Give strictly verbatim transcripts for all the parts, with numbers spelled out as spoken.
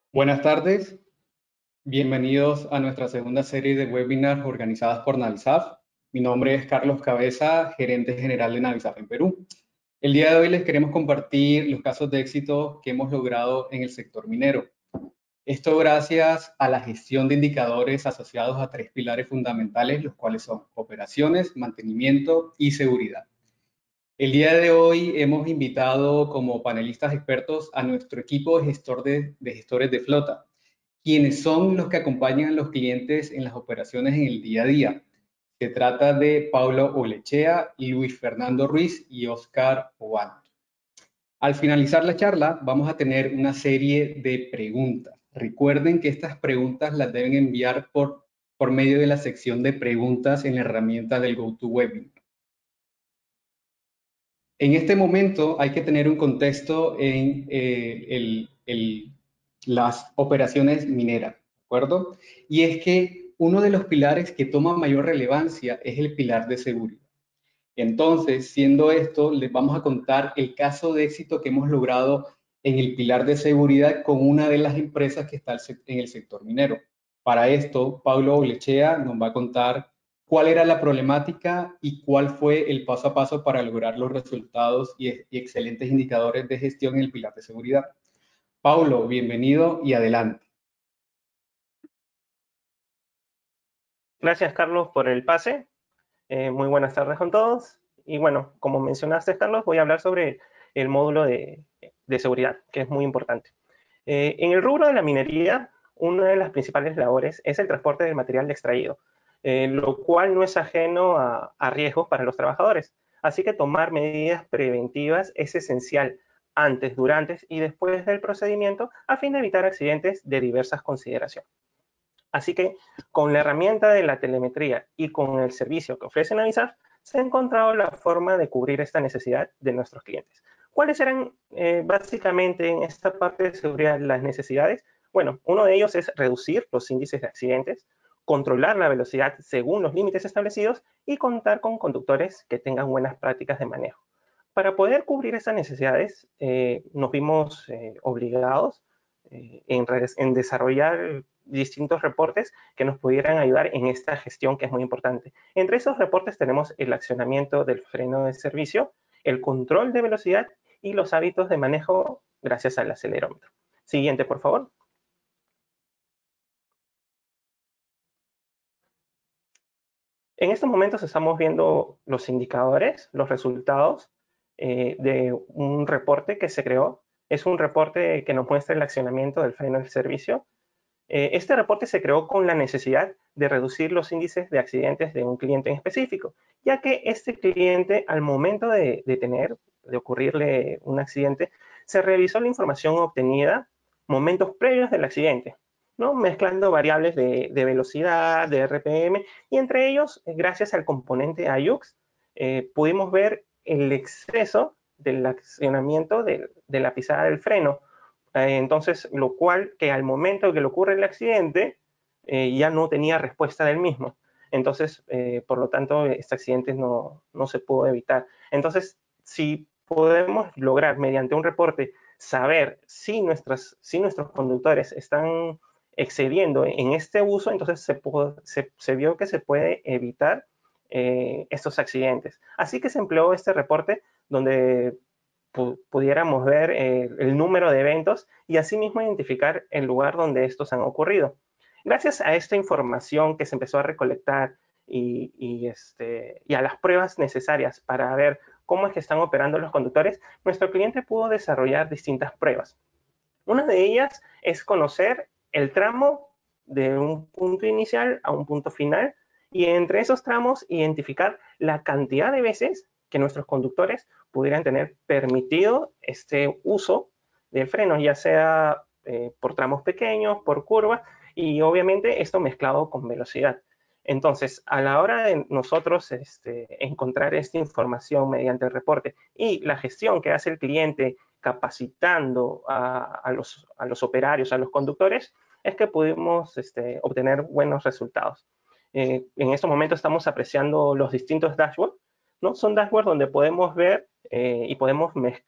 Buenas tardes, bienvenidos a nuestra segunda serie de webinars organizadas por Navisaf. Mi nombre es Carlos Cabeza, gerente general de Navisaf en Perú. El día de hoy les queremos compartir los casos de éxito que hemos logrado en el sector minero. Esto gracias a la gestión de indicadores asociados a tres pilares fundamentales, los cuales son operaciones, mantenimiento y seguridad. El día de hoy hemos invitado como panelistas expertos a nuestro equipo de, gestor de, de gestores de flota, quienes son los que acompañan a los clientes en las operaciones en el día a día. Se trata de Paulo Olechea, Luis Fernando Ruiz y Oscar Obanto. Al finalizar la charla, vamos a tener una serie de preguntas. Recuerden que estas preguntas las deben enviar por, por medio de la sección de preguntas en la herramienta del GoToWebinar. En este momento hay que tener un contexto en eh, el, el, las operaciones mineras, ¿de acuerdo? Y es que uno de los pilares que toma mayor relevancia es el pilar de seguridad. Entonces, siendo esto, les vamos a contar el caso de éxito que hemos logrado en el pilar de seguridad con una de las empresas que está en el sector minero. Para esto, Paulo Olechea nos va a contar cuál era la problemática y cuál fue el paso a paso para lograr los resultados y, y excelentes indicadores de gestión en el pilar de seguridad. Paulo, bienvenido y adelante. Gracias, Carlos, por el pase. Eh, muy buenas tardes con todos. Y bueno, como mencionaste, Carlos, voy a hablar sobre el módulo de, de seguridad, que es muy importante. Eh, en el rubro de la minería, una de las principales labores es el transporte del material extraído, eh, lo cual no es ajeno a, a riesgos para los trabajadores. Así que tomar medidas preventivas es esencial antes, durante y después del procedimiento a fin de evitar accidentes de diversas consideraciones. Así que con la herramienta de la telemetría y con el servicio que ofrece Navisaf, se ha encontrado la forma de cubrir esta necesidad de nuestros clientes. ¿Cuáles eran eh, básicamente en esta parte de seguridad las necesidades? Bueno, uno de ellos es reducir los índices de accidentes, controlar la velocidad según los límites establecidos y contar con conductores que tengan buenas prácticas de manejo. Para poder cubrir esas necesidades, eh, nos vimos eh, obligados eh, en, en desarrollar distintos reportes que nos pudieran ayudar en esta gestión que es muy importante. Entre esos reportes tenemos el accionamiento del freno de servicio, el control de velocidad y los hábitos de manejo gracias al acelerómetro. Siguiente, por favor. En estos momentos estamos viendo los indicadores, los resultados eh, de un reporte que se creó. Es un reporte que nos muestra el accionamiento del freno de servicio. Eh, este reporte se creó con la necesidad de reducir los índices de accidentes de un cliente en específico, ya que este cliente, al momento de, de tener, de ocurrirle un accidente, se revisó la información obtenida momentos previos del accidente, ¿no? Mezclando variables de, de velocidad, de R P M, y entre ellos, gracias al componente I U X, eh, pudimos ver el exceso del accionamiento de, de la pisada del freno. Eh, entonces, lo cual que al momento que le ocurre el accidente, eh, ya no tenía respuesta del mismo. Entonces, eh, por lo tanto, este accidente no, no se pudo evitar. Entonces, si podemos lograr mediante un reporte saber si, nuestras, si nuestros conductores están excediendo en este uso, entonces se, pudo, se, se vio que se puede evitar eh, estos accidentes. Así que se empleó este reporte donde pudiéramos ver eh, el número de eventos y asimismo identificar el lugar donde estos han ocurrido. Gracias a esta información que se empezó a recolectar y, y, este, y a las pruebas necesarias para ver cómo es que están operando los conductores, nuestro cliente pudo desarrollar distintas pruebas. Una de ellas es conocer el tramo de un punto inicial a un punto final y entre esos tramos identificar la cantidad de veces que nuestros conductores pudieran tener permitido este uso del freno, ya sea eh, por tramos pequeños, por curvas, y obviamente esto mezclado con velocidad. Entonces, a la hora de nosotros este, encontrar esta información mediante el reporte y la gestión que hace el cliente capacitando a, a, los, a los operarios, a los conductores, es que pudimos este, obtener buenos resultados. Eh, en estos momentos estamos apreciando los distintos dashboards, ¿no? Son dashboards donde podemos ver eh, y podemos mezclar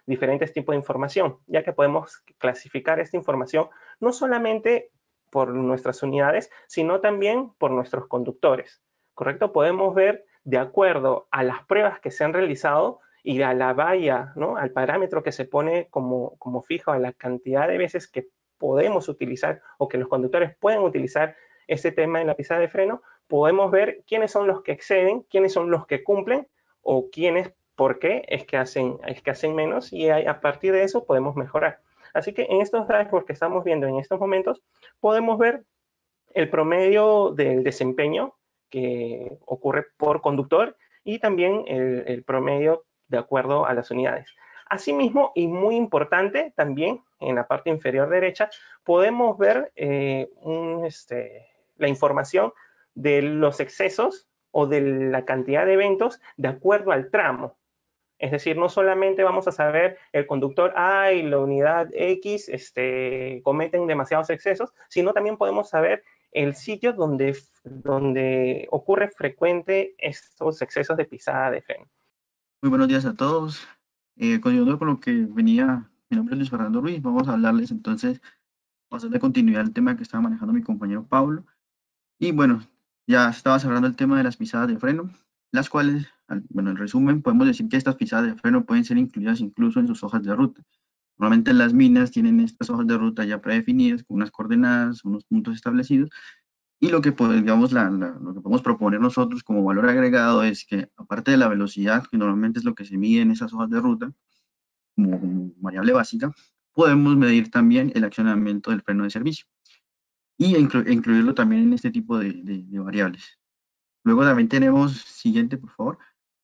diferentes tipos de información, ya que podemos clasificar esta información no solamente por nuestras unidades, sino también por nuestros conductores, ¿correcto? Podemos ver, de acuerdo a las pruebas que se han realizado y a la valla, ¿no?, al parámetro que se pone como, como fijo, a la cantidad de veces que podemos utilizar o que los conductores pueden utilizar este tema en la pisada de freno, podemos ver quiénes son los que exceden, quiénes son los que cumplen o quiénes, por qué es que hacen, es que hacen menos, y a partir de eso podemos mejorar. Así que en estos dashboards que estamos viendo en estos momentos, podemos ver el promedio del desempeño que ocurre por conductor y también el, el promedio de acuerdo a las unidades. Asimismo, y muy importante, también en la parte inferior derecha, podemos ver eh, un, este, la información de los excesos o de la cantidad de eventos de acuerdo al tramo. Es decir, no solamente vamos a saber el conductor A y la unidad X este, cometen demasiados excesos, sino también podemos saber el sitio donde, donde ocurre frecuente estos excesos de pisada de freno. Muy buenos días a todos. Eh, continuando con lo que venía, mi nombre es Luis Fernando Ruiz. Vamos a hablarles entonces, vamos a darle continuidad al tema que estaba manejando mi compañero Pablo. Y bueno, ya estaba cerrando el tema de las pisadas de freno, las cuales, bueno, en resumen, podemos decir que estas pisadas de freno pueden ser incluidas incluso en sus hojas de ruta. Normalmente las minas tienen estas hojas de ruta ya predefinidas, con unas coordenadas, unos puntos establecidos, y lo que, digamos, la, la, lo que podemos proponer nosotros como valor agregado es que, aparte de la velocidad, que normalmente es lo que se mide en esas hojas de ruta, como, como variable básica, podemos medir también el accionamiento del freno de servicio y inclu incluirlo también en este tipo de, de, de variables. Luego también tenemos, siguiente por favor,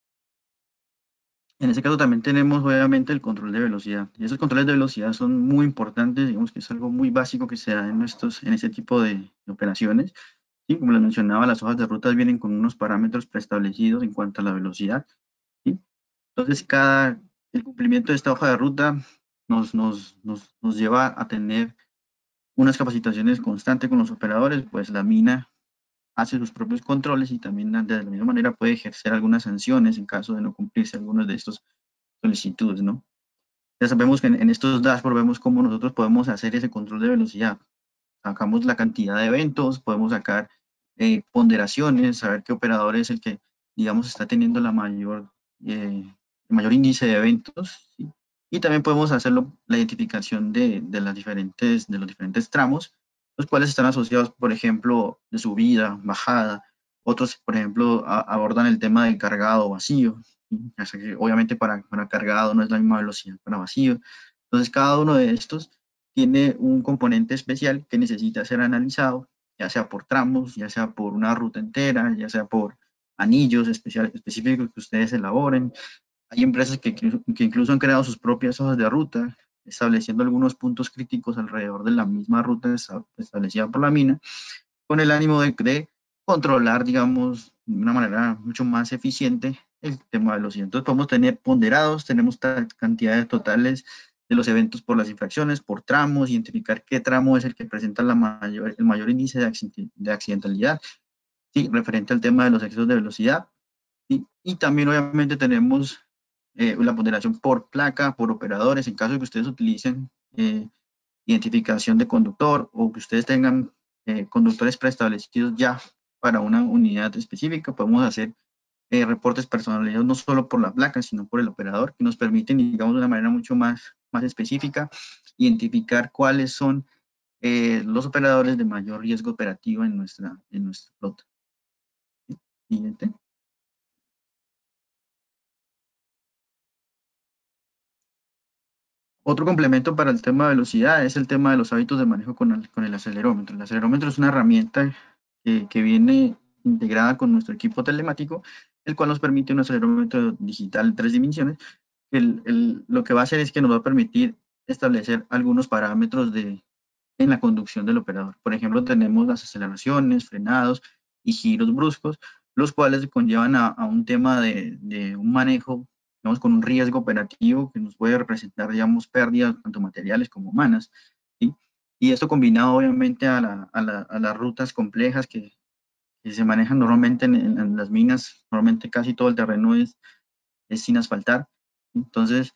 en este caso también tenemos obviamente el control de velocidad, y esos controles de velocidad son muy importantes, digamos que es algo muy básico que se da en, estos, en este tipo de, de operaciones. ¿Sí? Como les mencionaba, las hojas de rutas vienen con unos parámetros preestablecidos en cuanto a la velocidad. ¿Sí? Entonces, cada, el cumplimiento de esta hoja de ruta nos, nos, nos, nos lleva a tener unas capacitaciones constantes con los operadores, pues la mina hace sus propios controles y también de la misma manera puede ejercer algunas sanciones en caso de no cumplirse algunas de estas solicitudes, ¿no? Ya sabemos que en, en estos dashboards vemos cómo nosotros podemos hacer ese control de velocidad. Sacamos la cantidad de eventos, podemos sacar eh, ponderaciones, saber qué operador es el que, digamos, está teniendo la mayor, eh, el mayor índice de eventos, ¿sí? Y también podemos hacerlo, la identificación de, de, las diferentes, de los diferentes tramos, los cuales están asociados, por ejemplo, de subida, bajada. Otros, por ejemplo, a, abordan el tema del cargado o vacío, ¿sí? O sea que obviamente para, para cargado no es la misma velocidad para vacío. Entonces, cada uno de estos tiene un componente especial que necesita ser analizado, ya sea por tramos, ya sea por una ruta entera, ya sea por anillos especiales, específicos que ustedes elaboren. Hay empresas que, que incluso han creado sus propias hojas de ruta, estableciendo algunos puntos críticos alrededor de la misma ruta establecida por la mina, con el ánimo de, de controlar, digamos, de una manera mucho más eficiente el tema de velocidad. Entonces podemos tener ponderados, tenemos cantidades totales de los eventos por las infracciones, por tramos, identificar qué tramo es el que presenta la mayor, el mayor índice de accidentalidad, ¿sí? Referente al tema de los excesos de velocidad. ¿Sí? Y también obviamente tenemos eh, la ponderación por placa, por operadores, en caso de que ustedes utilicen eh, identificación de conductor o que ustedes tengan eh, conductores preestablecidos ya para una unidad específica, podemos hacer eh, reportes personalizados no solo por la placa, sino por el operador, que nos permiten, digamos, de una manera mucho más, más específica, identificar cuáles son eh, los operadores de mayor riesgo operativo en nuestra, en nuestra flota. Siguiente. Otro complemento para el tema de velocidad es el tema de los hábitos de manejo con el, con el acelerómetro. El acelerómetro es una herramienta que, que viene integrada con nuestro equipo telemático, el cual nos permite un acelerómetro digital en tres dimensiones. El, el, lo que va a hacer es que nos va a permitir establecer algunos parámetros de, en la conducción del operador. Por ejemplo, tenemos las aceleraciones, frenados y giros bruscos, los cuales conllevan a, a un tema de, de un manejo, digamos, con un riesgo operativo que nos puede representar, digamos, pérdidas tanto materiales como humanas, ¿sí? Y esto combinado, obviamente, a, la, a, la, a las rutas complejas que, que se manejan normalmente en, en, en las minas. Normalmente casi todo el terreno es, es sin asfaltar. Entonces,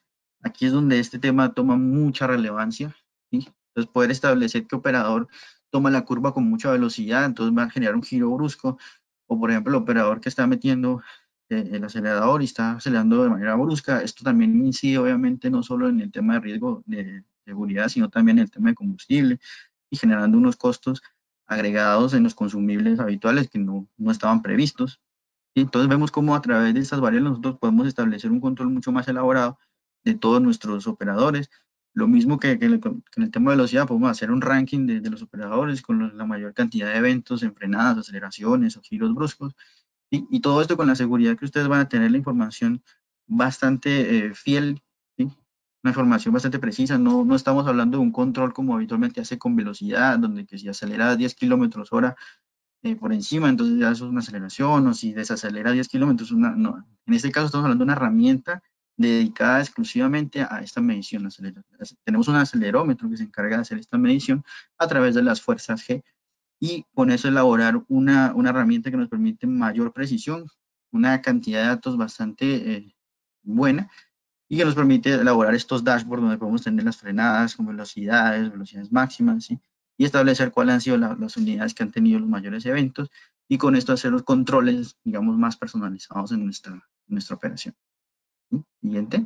Aquí es donde este tema toma mucha relevancia, ¿sí? Entonces, poder establecer qué operador toma la curva con mucha velocidad, entonces va a generar un giro brusco, o por ejemplo, el operador que está metiendo eh, el acelerador y está acelerando de manera brusca. Esto también incide, obviamente, no solo en el tema de riesgo de seguridad, sino también en el tema de combustible y generando unos costos agregados en los consumibles habituales que no, no estaban previstos. Y entonces vemos cómo a través de estas variables nosotros podemos establecer un control mucho más elaborado de todos nuestros operadores. Lo mismo que, que, que en el tema de velocidad, podemos hacer un ranking de, de los operadores con los, la mayor cantidad de eventos en frenadas, aceleraciones o giros bruscos. Y, y todo esto con la seguridad que ustedes van a tener la información bastante eh, fiel, ¿sí? Una información bastante precisa. No, no estamos hablando de un control como habitualmente hace con velocidad, donde que si acelera a diez kilómetros hora eh, por encima, entonces ya eso es una aceleración, o si desacelera diez kilómetros, una, no. En este caso estamos hablando de una herramienta dedicada exclusivamente a esta medición. Tenemos un acelerómetro que se encarga de hacer esta medición a través de las fuerzas G, y con eso elaborar una, una herramienta que nos permite mayor precisión, una cantidad de datos bastante eh, buena, y que nos permite elaborar estos dashboards donde podemos tener las frenadas con velocidades, velocidades máximas, ¿sí? Y establecer cuáles han sido la, las unidades que han tenido los mayores eventos, y con esto hacer los controles, digamos, más personalizados en nuestra, en nuestra operación. ¿Sí? Siguiente.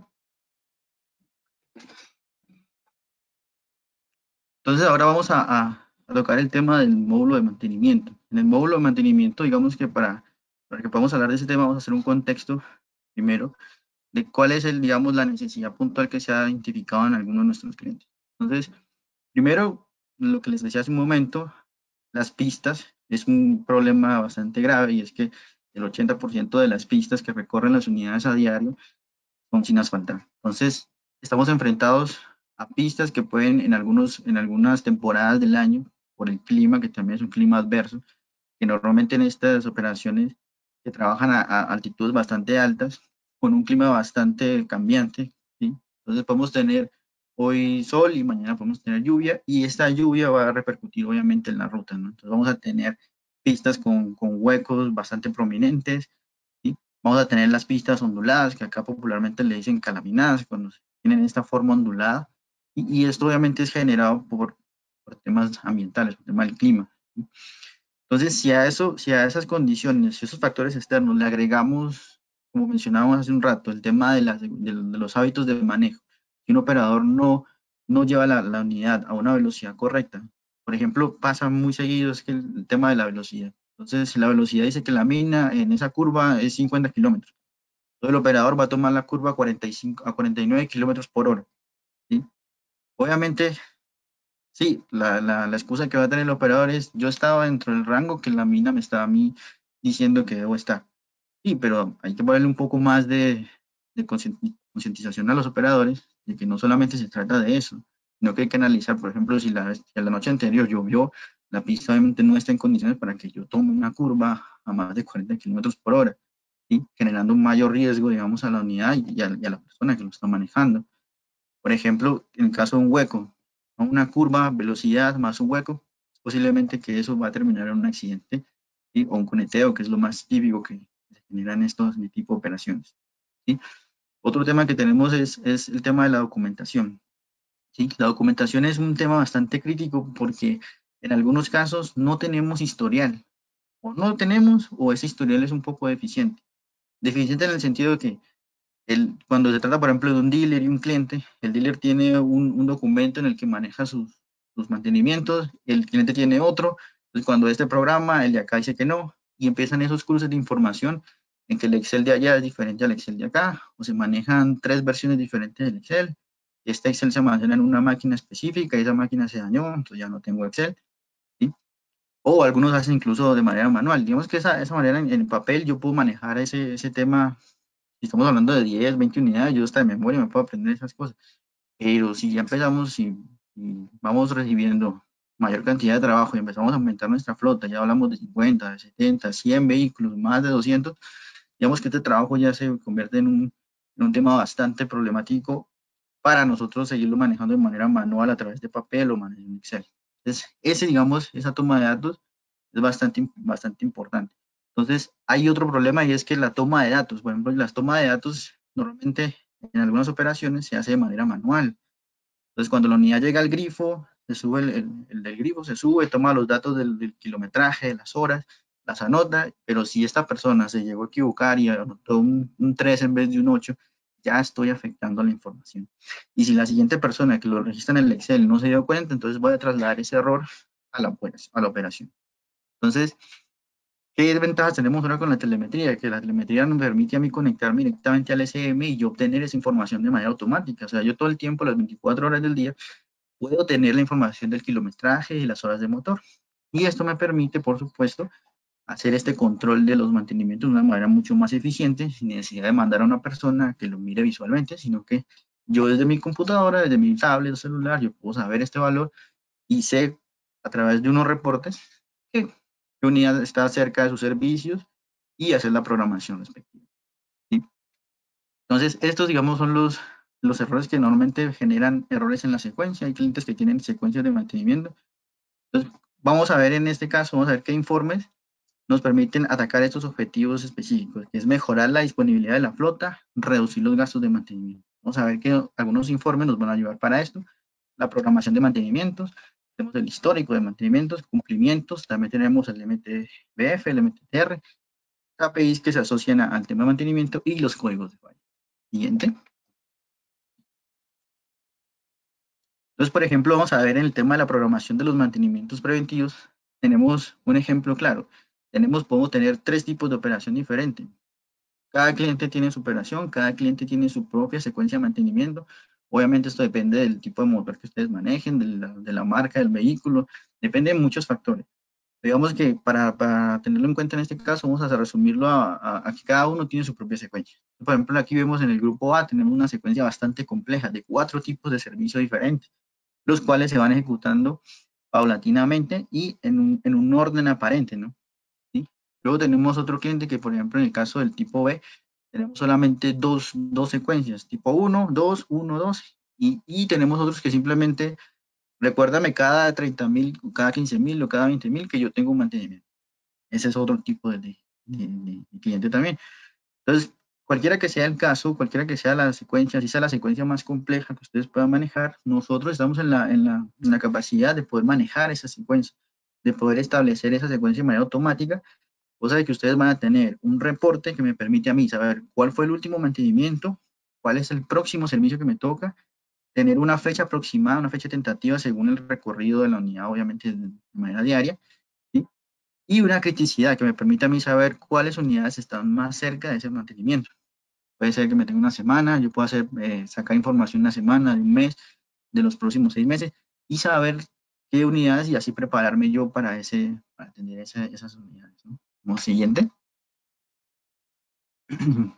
Entonces ahora vamos a, a, a tocar el tema del módulo de mantenimiento. En el módulo de mantenimiento, digamos que para, para que podamos hablar de ese tema, vamos a hacer un contexto primero de cuál es el, digamos, la necesidad puntual que se ha identificado en alguno de nuestros clientes. Entonces, primero, lo que les decía hace un momento, las pistas es un problema bastante grave, y es que el ochenta por ciento de las pistas que recorren las unidades a diario son sin asfaltar. Entonces, estamos enfrentados a pistas que pueden en, algunos, en algunas temporadas del año, por el clima, que también es un clima adverso, que normalmente en estas operaciones que trabajan a, a altitudes bastante altas, con un clima bastante cambiante, ¿sí? Entonces podemos tener hoy sol y mañana podemos tener lluvia, y esta lluvia va a repercutir obviamente en la ruta, ¿no? Entonces vamos a tener pistas con, con huecos bastante prominentes, ¿sí? Vamos a tener las pistas onduladas, que acá popularmente le dicen calaminadas, cuando tienen esta forma ondulada, y, y esto obviamente es generado por, por temas ambientales, por el tema del clima, ¿sí? Entonces, si a eso, si a esas condiciones, esos factores externos le agregamos, como mencionábamos hace un rato, el tema de, las, de, de los hábitos de manejo, si un operador no, no lleva la, la unidad a una velocidad correcta, por ejemplo, pasa muy seguido es que el, el tema de la velocidad. Entonces, si la velocidad dice que la mina en esa curva es cincuenta kilómetros, entonces el operador va a tomar la curva a cuarenta y cinco, a cuarenta y nueve kilómetros por hora, ¿sí? Obviamente, sí, la, la, la excusa que va a tener el operador es: yo estaba dentro del rango que la mina me estaba a mí diciendo que debo estar. Sí, pero hay que ponerle un poco más de, de concientización a los operadores, de que no solamente se trata de eso, sino que hay que analizar, por ejemplo, si la, si la noche anterior llovió, la pista obviamente no está en condiciones para que yo tome una curva a más de cuarenta kilómetros por hora, ¿sí? Generando un mayor riesgo, digamos, a la unidad y a, y a la persona que lo está manejando. Por ejemplo, en el caso de un hueco, una curva, velocidad más un hueco, posiblemente que eso va a terminar en un accidente, ¿sí? O un coneteo, que es lo más típico que se genera en estos tipo de operaciones, ¿sí? Otro tema que tenemos es, es el tema de la documentación, ¿sí? La documentación es un tema bastante crítico porque en algunos casos no tenemos historial, o no lo tenemos, o ese historial es un poco deficiente. Deficiente en el sentido de que el, cuando se trata, por ejemplo, de un dealer y un cliente, el dealer tiene un, un documento en el que maneja sus, sus mantenimientos, el cliente tiene otro, entonces cuando este programa, el de acá dice que no, y empiezan esos cruces de información en que el Excel de allá es diferente al Excel de acá, o se manejan tres versiones diferentes del Excel. Este Excel se almacena en una máquina específica y esa máquina se dañó, entonces ya no tengo Excel, ¿sí? O algunos hacen incluso de manera manual. Digamos que esa, esa manera en, en papel yo puedo manejar ese, ese tema. Si estamos hablando de diez, veinte unidades, yo hasta de memoria me puedo aprender esas cosas. Pero si ya empezamos y, y vamos recibiendo mayor cantidad de trabajo y empezamos a aumentar nuestra flota, ya hablamos de cincuenta, de setenta, cien vehículos, más de doscientos, digamos que este trabajo ya se convierte en un, en un tema bastante problemático para nosotros seguirlo manejando de manera manual a través de papel o manejando Excel. Entonces, ese, digamos, esa toma de datos es bastante, bastante importante. Entonces, hay otro problema, y es que la toma de datos, por ejemplo, las tomas de datos normalmente en algunas operaciones se hace de manera manual. Entonces, cuando la unidad llega al grifo, se sube el, el, el del grifo, se sube, toma los datos del, del kilometraje, de las horas, las anota, pero si esta persona se llegó a equivocar y anotó un, un tres en vez de un ocho, ya estoy afectando la información. Y si la siguiente persona que lo registra en el Excel no se dio cuenta, entonces voy a trasladar ese error a la, a la operación. Entonces, ¿qué desventajas tenemos ahora con la telemetría? Que la telemetría nos permite a mí conectarme directamente al S M y yo obtener esa información de manera automática. O sea, yo todo el tiempo, las veinticuatro horas del día, puedo tener la información del kilometraje y las horas de motor. Y esto me permite, por supuesto, hacer este control de los mantenimientos de una manera mucho más eficiente, sin necesidad de mandar a una persona que lo mire visualmente, sino que yo desde mi computadora, desde mi tablet o celular, yo puedo saber este valor y sé a través de unos reportes que qué unidad está cerca de sus servicios y hacer la programación respectiva. ¿Sí? Entonces, estos, digamos, son los, los errores que normalmente generan errores en la secuencia. Hay clientes que tienen secuencias de mantenimiento. Entonces, vamos a ver en este caso, vamos a ver qué informes nos permiten atacar estos objetivos específicos, que es mejorar la disponibilidad de la flota, reducir los gastos de mantenimiento. Vamos a ver que algunos informes nos van a ayudar para esto. La programación de mantenimientos, tenemos el histórico de mantenimientos, cumplimientos, también tenemos el M T B F, el M T T R, K P Is que se asocian al tema de mantenimiento y los códigos de falla. Siguiente. Entonces, por ejemplo, vamos a ver en el tema de la programación de los mantenimientos preventivos, tenemos un ejemplo claro. Tenemos, podemos tener tres tipos de operación diferentes. Cada cliente tiene su operación, cada cliente tiene su propia secuencia de mantenimiento. Obviamente esto depende del tipo de motor que ustedes manejen, de la, de la marca del vehículo, depende de muchos factores. Digamos que para, para tenerlo en cuenta en este caso, vamos a resumirlo a, a, a que cada uno tiene su propia secuencia. Por ejemplo, aquí vemos en el grupo A, tenemos una secuencia bastante compleja de cuatro tipos de servicio diferentes, los cuales se van ejecutando paulatinamente y en un, en un orden aparente, ¿no? ¿Sí? Luego tenemos otro cliente que, por ejemplo, en el caso del tipo B, tenemos solamente dos, dos secuencias, tipo uno, dos, uno, dos, y, y tenemos otros que simplemente, recuérdame cada treinta mil, cada quince mil o cada veinte mil que yo tengo un mantenimiento. Ese es otro tipo de, de, de, de cliente también. Entonces, cualquiera que sea el caso, cualquiera que sea la secuencia, si sea la secuencia más compleja que ustedes puedan manejar, nosotros estamos en la, en la, en la capacidad de poder manejar esa secuencia, de poder establecer esa secuencia de manera automática, cosa de que ustedes van a tener un reporte que me permite a mí saber cuál fue el último mantenimiento, cuál es el próximo servicio que me toca, tener una fecha aproximada, una fecha tentativa según el recorrido de la unidad, obviamente de manera diaria, ¿sí? Y una criticidad que me permite a mí saber cuáles unidades están más cerca de ese mantenimiento. Puede ser que me tenga una semana, yo puedo hacer, eh, sacar información una semana, de un mes, de los próximos seis meses, y saber qué unidades y así prepararme yo para, ese, para atender esa, esas unidades, ¿no? Como siguiente. Entonces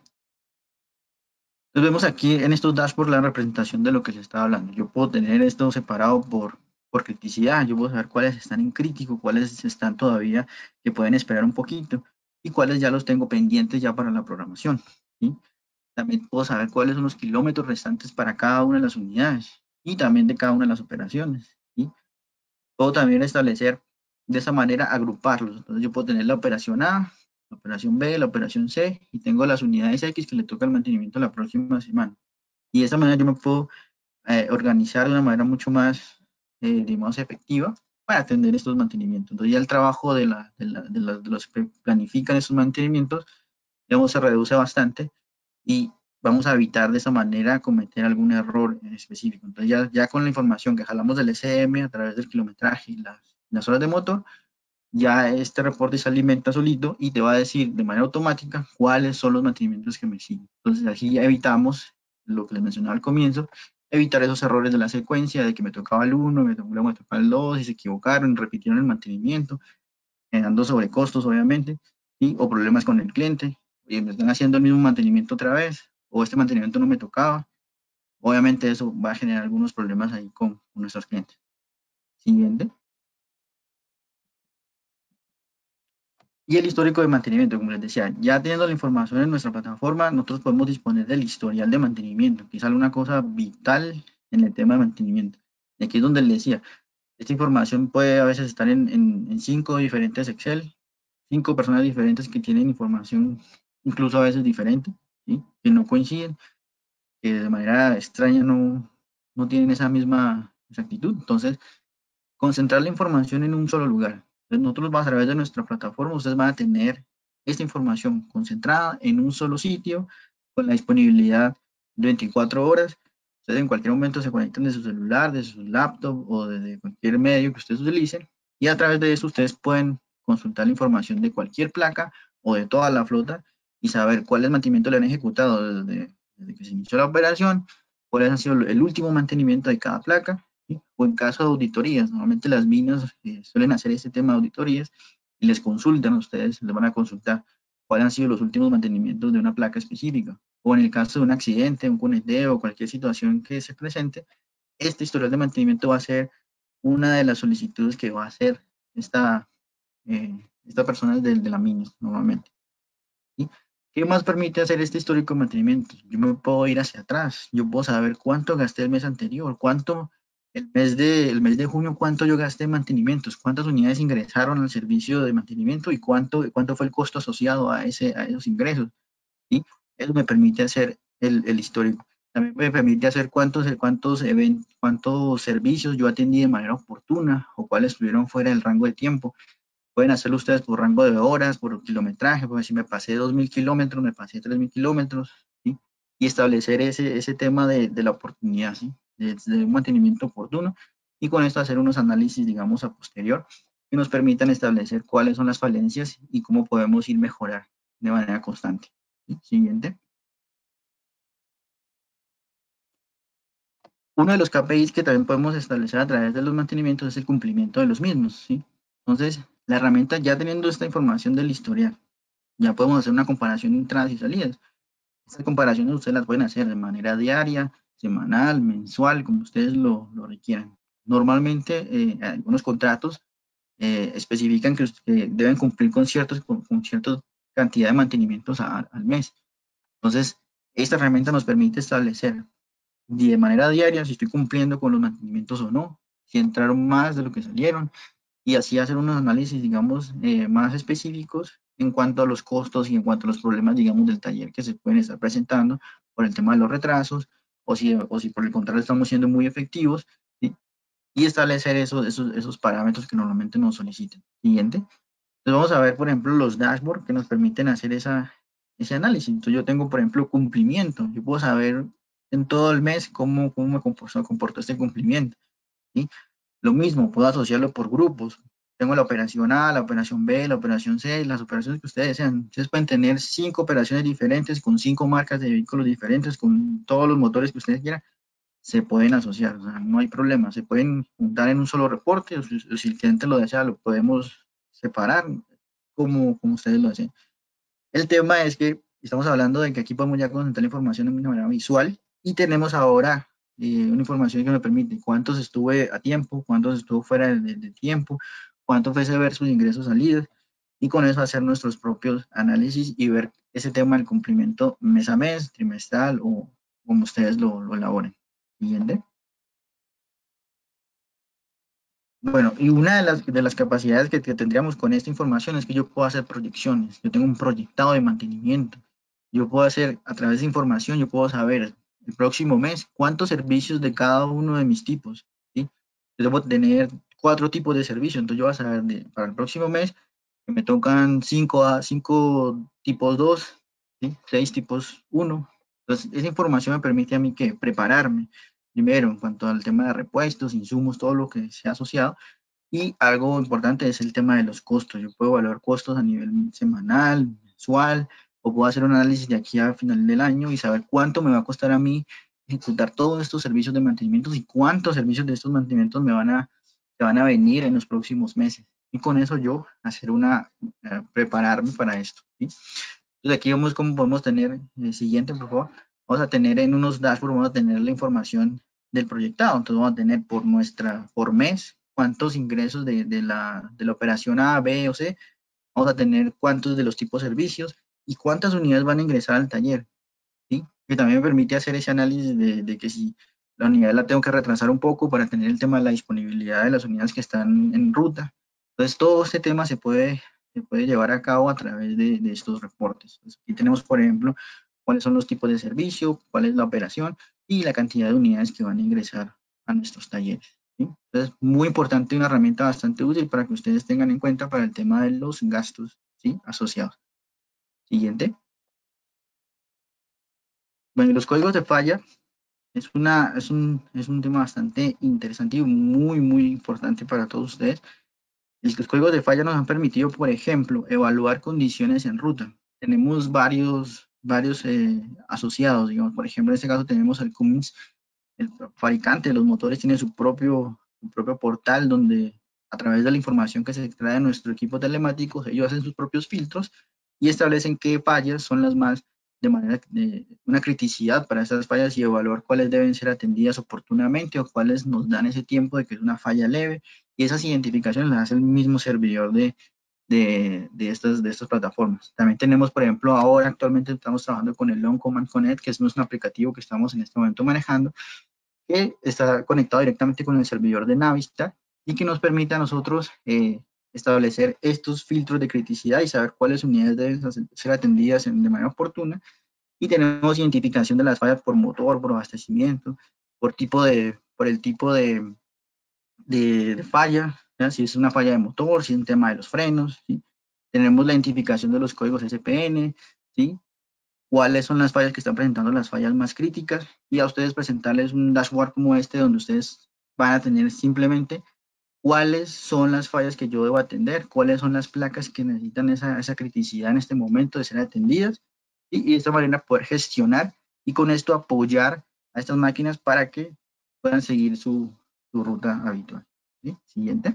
vemos aquí en estos dashboards la representación de lo que se está hablando. Yo puedo tener esto separado por, por criticidad, yo puedo saber cuáles están en crítico, cuáles están todavía que pueden esperar un poquito y cuáles ya los tengo pendientes ya para la programación, ¿sí? También puedo saber cuáles son los kilómetros restantes para cada una de las unidades y también de cada una de las operaciones, ¿sí? Puedo también establecer de esa manera agruparlos. Entonces yo puedo tener la operación A, la operación B, la operación C y tengo las unidades X que le toca el mantenimiento la próxima semana. Y de esa manera yo me puedo eh, organizar de una manera mucho más, eh, digamos, efectiva para atender estos mantenimientos. Entonces ya el trabajo de, la, de, la, de, la, de los que planifican esos mantenimientos, digamos, se reduce bastante y vamos a evitar de esa manera cometer algún error en específico. Entonces ya, ya con la información que jalamos del S M a través del kilometraje y las, las horas de motor, ya este reporte se alimenta solito y te va a decir de manera automática cuáles son los mantenimientos que me siguen. Entonces así ya evitamos lo que les mencionaba al comienzo, evitar esos errores de la secuencia, de que me tocaba el uno, me tocaba, me tocaba el dos, y se equivocaron, repitieron el mantenimiento, generando sobrecostos obviamente, ¿sí? O problemas con el cliente, y me están haciendo el mismo mantenimiento otra vez, o este mantenimiento no me tocaba. Obviamente eso va a generar algunos problemas ahí con, con nuestros clientes. Siguiente. Y el histórico de mantenimiento, como les decía, ya teniendo la información en nuestra plataforma, nosotros podemos disponer del historial de mantenimiento, que es alguna cosa vital en el tema de mantenimiento. Y aquí es donde les decía, esta información puede a veces estar en, en, en cinco diferentes Excel, cinco personas diferentes que tienen información incluso a veces diferente, ¿sí? Que no coinciden. que de manera extraña no, no tienen esa misma exactitud. Entonces, concentrar la información en un solo lugar. Entonces, nosotros a través de nuestra plataforma, ustedes van a tener esta información concentrada en un solo sitio, con la disponibilidad de veinticuatro horas. Ustedes en cualquier momento se conectan de su celular, de su laptop o desde cualquier medio que ustedes utilicen, y a través de eso ustedes pueden consultar la información de cualquier placa o de toda la flota y saber cuáles mantenimientos le han ejecutado desde, desde que se inició la operación, cuál ha sido el último mantenimiento de cada placa, ¿sí? O en caso de auditorías, normalmente las minas eh, suelen hacer este tema de auditorías y les consultan a ustedes, les van a consultar cuáles han sido los últimos mantenimientos de una placa específica, o en el caso de un accidente, un conecteo o cualquier situación que se presente, este historial de mantenimiento va a ser una de las solicitudes que va a hacer esta, eh, esta persona de, de la mina normalmente. ¿Sí? ¿Qué más permite hacer este histórico de mantenimiento? Yo me puedo ir hacia atrás, yo puedo saber cuánto gasté el mes anterior, cuánto el mes de, el mes de junio, cuánto yo gasté en mantenimientos, cuántas unidades ingresaron al servicio de mantenimiento y cuánto, cuánto fue el costo asociado a, ese, a esos ingresos. ¿Sí? Eso me permite hacer el, el histórico. También me permite hacer cuántos, cuántos, event, cuántos servicios yo atendí de manera oportuna o cuáles estuvieron fuera del rango de tiempo. Pueden hacerlo ustedes por rango de horas, por kilometraje, porque si me pasé dos mil kilómetros, me pasé tres mil kilómetros, ¿sí? Y establecer ese, ese tema de, de la oportunidad, ¿sí? De, de un mantenimiento oportuno, y con esto hacer unos análisis, digamos, a posterior, que nos permitan establecer cuáles son las falencias y cómo podemos ir mejorar de manera constante. ¿Sí? Siguiente. Uno de los K P Is que también podemos establecer a través de los mantenimientos es el cumplimiento de los mismos, ¿sí? Entonces, la herramienta, ya teniendo esta información del historial, ya podemos hacer una comparación de entradas y salidas. Estas comparaciones ustedes las pueden hacer de manera diaria, semanal, mensual, como ustedes lo, lo requieran. Normalmente, eh, algunos contratos eh, especifican que, que deben cumplir con, ciertos, con, con cierta cantidad de mantenimientos a, al mes. Entonces, esta herramienta nos permite establecer de manera diaria si estoy cumpliendo con los mantenimientos o no, si entraron más de lo que salieron, y así hacer unos análisis, digamos, eh, más específicos en cuanto a los costos y en cuanto a los problemas, digamos, del taller que se pueden estar presentando por el tema de los retrasos, o si, o si por el contrario estamos siendo muy efectivos, ¿sí? Y establecer esos, esos, esos parámetros que normalmente nos solicitan. Siguiente. Entonces vamos a ver, por ejemplo, los dashboards que nos permiten hacer esa, ese análisis. Entonces yo tengo, por ejemplo, cumplimiento. Yo puedo saber en todo el mes cómo, cómo me comportó, comportó este cumplimiento, ¿sí? Lo mismo, puedo asociarlo por grupos. Tengo la operación A, la operación B, la operación C, las operaciones que ustedes desean. Ustedes pueden tener cinco operaciones diferentes, con cinco marcas de vehículos diferentes, con todos los motores que ustedes quieran. Se pueden asociar, o sea, no hay problema. Se pueden juntar en un solo reporte, o si, o si el cliente lo desea, lo podemos separar como, como ustedes lo deseen. El tema es que estamos hablando de que aquí podemos ya concentrar la información de una manera visual, y tenemos ahora eh, una información que me permite cuántos estuve a tiempo, cuántos estuvo fuera de, de tiempo, cuánto fue ese versus ingresos salidas, y con eso hacer nuestros propios análisis y ver ese tema del cumplimiento mes a mes, trimestral o como ustedes lo, lo elaboren. Siguiente. Bueno, y una de las, de las capacidades que, que tendríamos con esta información es que yo puedo hacer proyecciones. Yo tengo un proyectado de mantenimiento. Yo puedo hacer, a través de información, yo puedo saber el próximo mes cuántos servicios de cada uno de mis tipos, ¿sí? Yo debo tener cuatro tipos de servicios, entonces yo voy a saber de, para el próximo mes que me tocan cinco, a, cinco tipos dos, ¿sí? Seis tipos uno. Entonces, esa información me permite a mí que prepararme primero en cuanto al tema de repuestos, insumos, todo lo que se ha asociado. Y algo importante es el tema de los costos. Yo puedo evaluar costos a nivel semanal, mensual, o puedo hacer un análisis de aquí a final del año y saber cuánto me va a costar a mí ejecutar todos estos servicios de mantenimiento y cuántos servicios de estos mantenimientos me van a, me van a venir en los próximos meses. Y con eso yo hacer una, uh, prepararme para esto, ¿sí? Entonces aquí vemos cómo podemos tener, el siguiente por favor, vamos a tener en unos dashboards, vamos a tener la información del proyectado. Entonces vamos a tener por nuestra, por mes, cuántos ingresos de, de, la, de la operación A, B o C, vamos a tener cuántos de los tipos de servicios y cuántas unidades van a ingresar al taller, ¿sí? Que también me permite hacer ese análisis de, de que si la unidad la tengo que retrasar un poco para tener el tema de la disponibilidad de las unidades que están en ruta. Entonces todo este tema se puede, se puede llevar a cabo a través de, de estos reportes. Entonces, aquí tenemos, por ejemplo, cuáles son los tipos de servicio, cuál es la operación y la cantidad de unidades que van a ingresar a nuestros talleres, ¿sí? Entonces, muy importante, una herramienta bastante útil para que ustedes tengan en cuenta para el tema de los gastos, ¿sí?, asociados. Siguiente. Bueno, los códigos de falla es, una, es, un, es un tema bastante interesante y muy, muy importante para todos ustedes. Los códigos de falla nos han permitido, por ejemplo, evaluar condiciones en ruta. Tenemos varios, varios eh, asociados, digamos, por ejemplo, en este caso tenemos el Cummins, el fabricante de los motores tiene su propio, su propio portal donde a través de la información que se extrae de nuestro equipo telemático, ellos hacen sus propios filtros y establecen qué fallas son las más de manera de una criticidad para esas fallas y evaluar cuáles deben ser atendidas oportunamente o cuáles nos dan ese tiempo de que es una falla leve, y esas identificaciones las hace el mismo servidor de, de, de, estas, de estas plataformas. También tenemos, por ejemplo, ahora actualmente estamos trabajando con el Long Command Connect, que es nuestro aplicativo que estamos en este momento manejando, que está conectado directamente con el servidor de Navistar y que nos permite a nosotros eh, establecer estos filtros de criticidad y saber cuáles unidades deben ser atendidas de manera oportuna. Y tenemos identificación de las fallas por motor, por abastecimiento, por, tipo de, por el tipo de, de, de falla, ¿ya? Si es una falla de motor, si es un tema de los frenos, ¿sí? Tenemos la identificación de los códigos S P N, ¿sí?, cuáles son las fallas que están presentando las fallas más críticas, y a ustedes presentarles un dashboard como este donde ustedes van a tener simplemente cuáles son las fallas que yo debo atender, cuáles son las placas que necesitan esa, esa criticidad en este momento de ser atendidas, y, y de esta manera poder gestionar y con esto apoyar a estas máquinas para que puedan seguir su, su ruta habitual, ¿sí? Siguiente.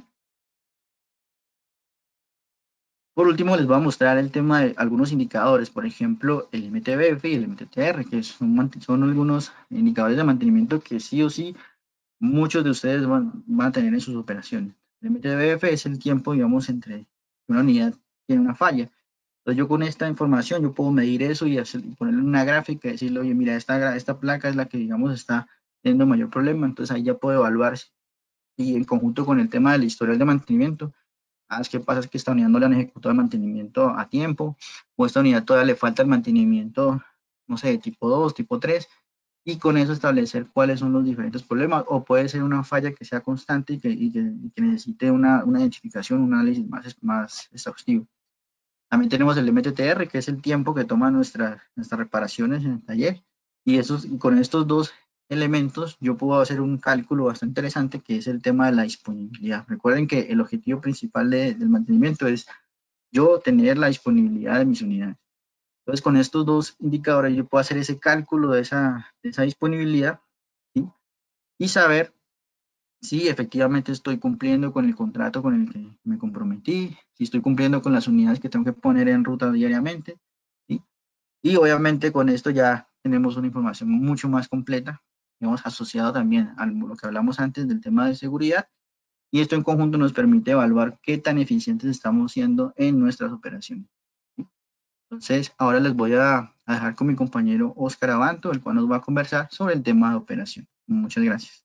Por último, les voy a mostrar el tema de algunos indicadores, por ejemplo, el M T B F y el M T T R, que son, son algunos indicadores de mantenimiento que sí o sí muchos de ustedes van, van a tener en sus operaciones. El M T B F es el tiempo, digamos, entre una unidad tiene una falla. Entonces yo con esta información yo puedo medir eso y, hacer, y ponerle una gráfica y decirle, oye, mira, esta, esta placa es la que, digamos, está teniendo mayor problema. Entonces ahí ya puedo evaluar, y en conjunto con el tema del historial de mantenimiento, ah, ¿qué pasa? Es que esta unidad no le han ejecutado el mantenimiento a tiempo, o esta unidad todavía le falta el mantenimiento, no sé, de tipo dos, tipo tres, y con eso establecer cuáles son los diferentes problemas, o puede ser una falla que sea constante y que, y que, y que necesite una, una identificación, un análisis más, más exhaustivo. También tenemos el M T T R, que es el tiempo que toman nuestra, nuestras reparaciones en el taller, y, esos, y con estos dos elementos yo puedo hacer un cálculo bastante interesante, que es el tema de la disponibilidad. Recuerden que el objetivo principal de, del mantenimiento es yo tener la disponibilidad de mis unidades. Entonces, con estos dos indicadores yo puedo hacer ese cálculo de esa, de esa disponibilidad, ¿sí?, y saber si efectivamente estoy cumpliendo con el contrato con el que me comprometí, si estoy cumpliendo con las unidades que tengo que poner en ruta diariamente, ¿sí? Y obviamente con esto ya tenemos una información mucho más completa, hemos asociado también a lo que hablamos antes del tema de seguridad, y esto en conjunto nos permite evaluar qué tan eficientes estamos siendo en nuestras operaciones. Entonces, ahora les voy a, a dejar con mi compañero Oscar Abanto, el cual nos va a conversar sobre el tema de operación. Muchas gracias.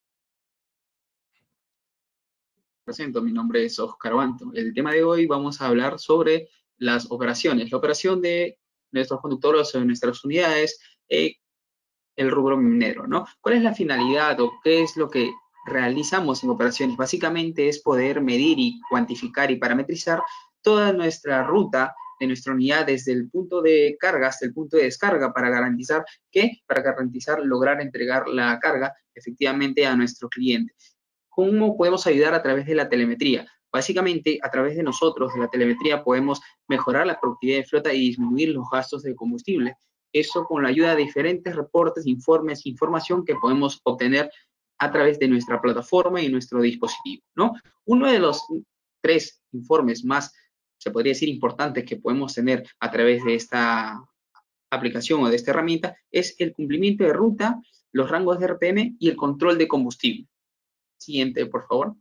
Presento, mi nombre es Oscar Abanto. El tema de hoy vamos a hablar sobre las operaciones, la operación de nuestros conductores o de nuestras unidades, eh, el rubro minero, ¿no? ¿Cuál es la finalidad o qué es lo que realizamos en operaciones? Básicamente es poder medir y cuantificar y parametrizar toda nuestra ruta de nuestra unidad desde el punto de carga hasta el punto de descarga para garantizar que, para garantizar lograr entregar la carga efectivamente a nuestro cliente. ¿Cómo podemos ayudar a través de la telemetría? Básicamente, a través de nosotros, de la telemetría, podemos mejorar la productividad de flota y disminuir los gastos de combustible. Eso con la ayuda de diferentes reportes, informes, información que podemos obtener a través de nuestra plataforma y nuestro dispositivo, ¿no? Uno de los tres informes más, se podría decir, importantes que podemos tener a través de esta aplicación o de esta herramienta es el cumplimiento de ruta, los rangos de R P M y el control de combustible. Siguiente, por favor.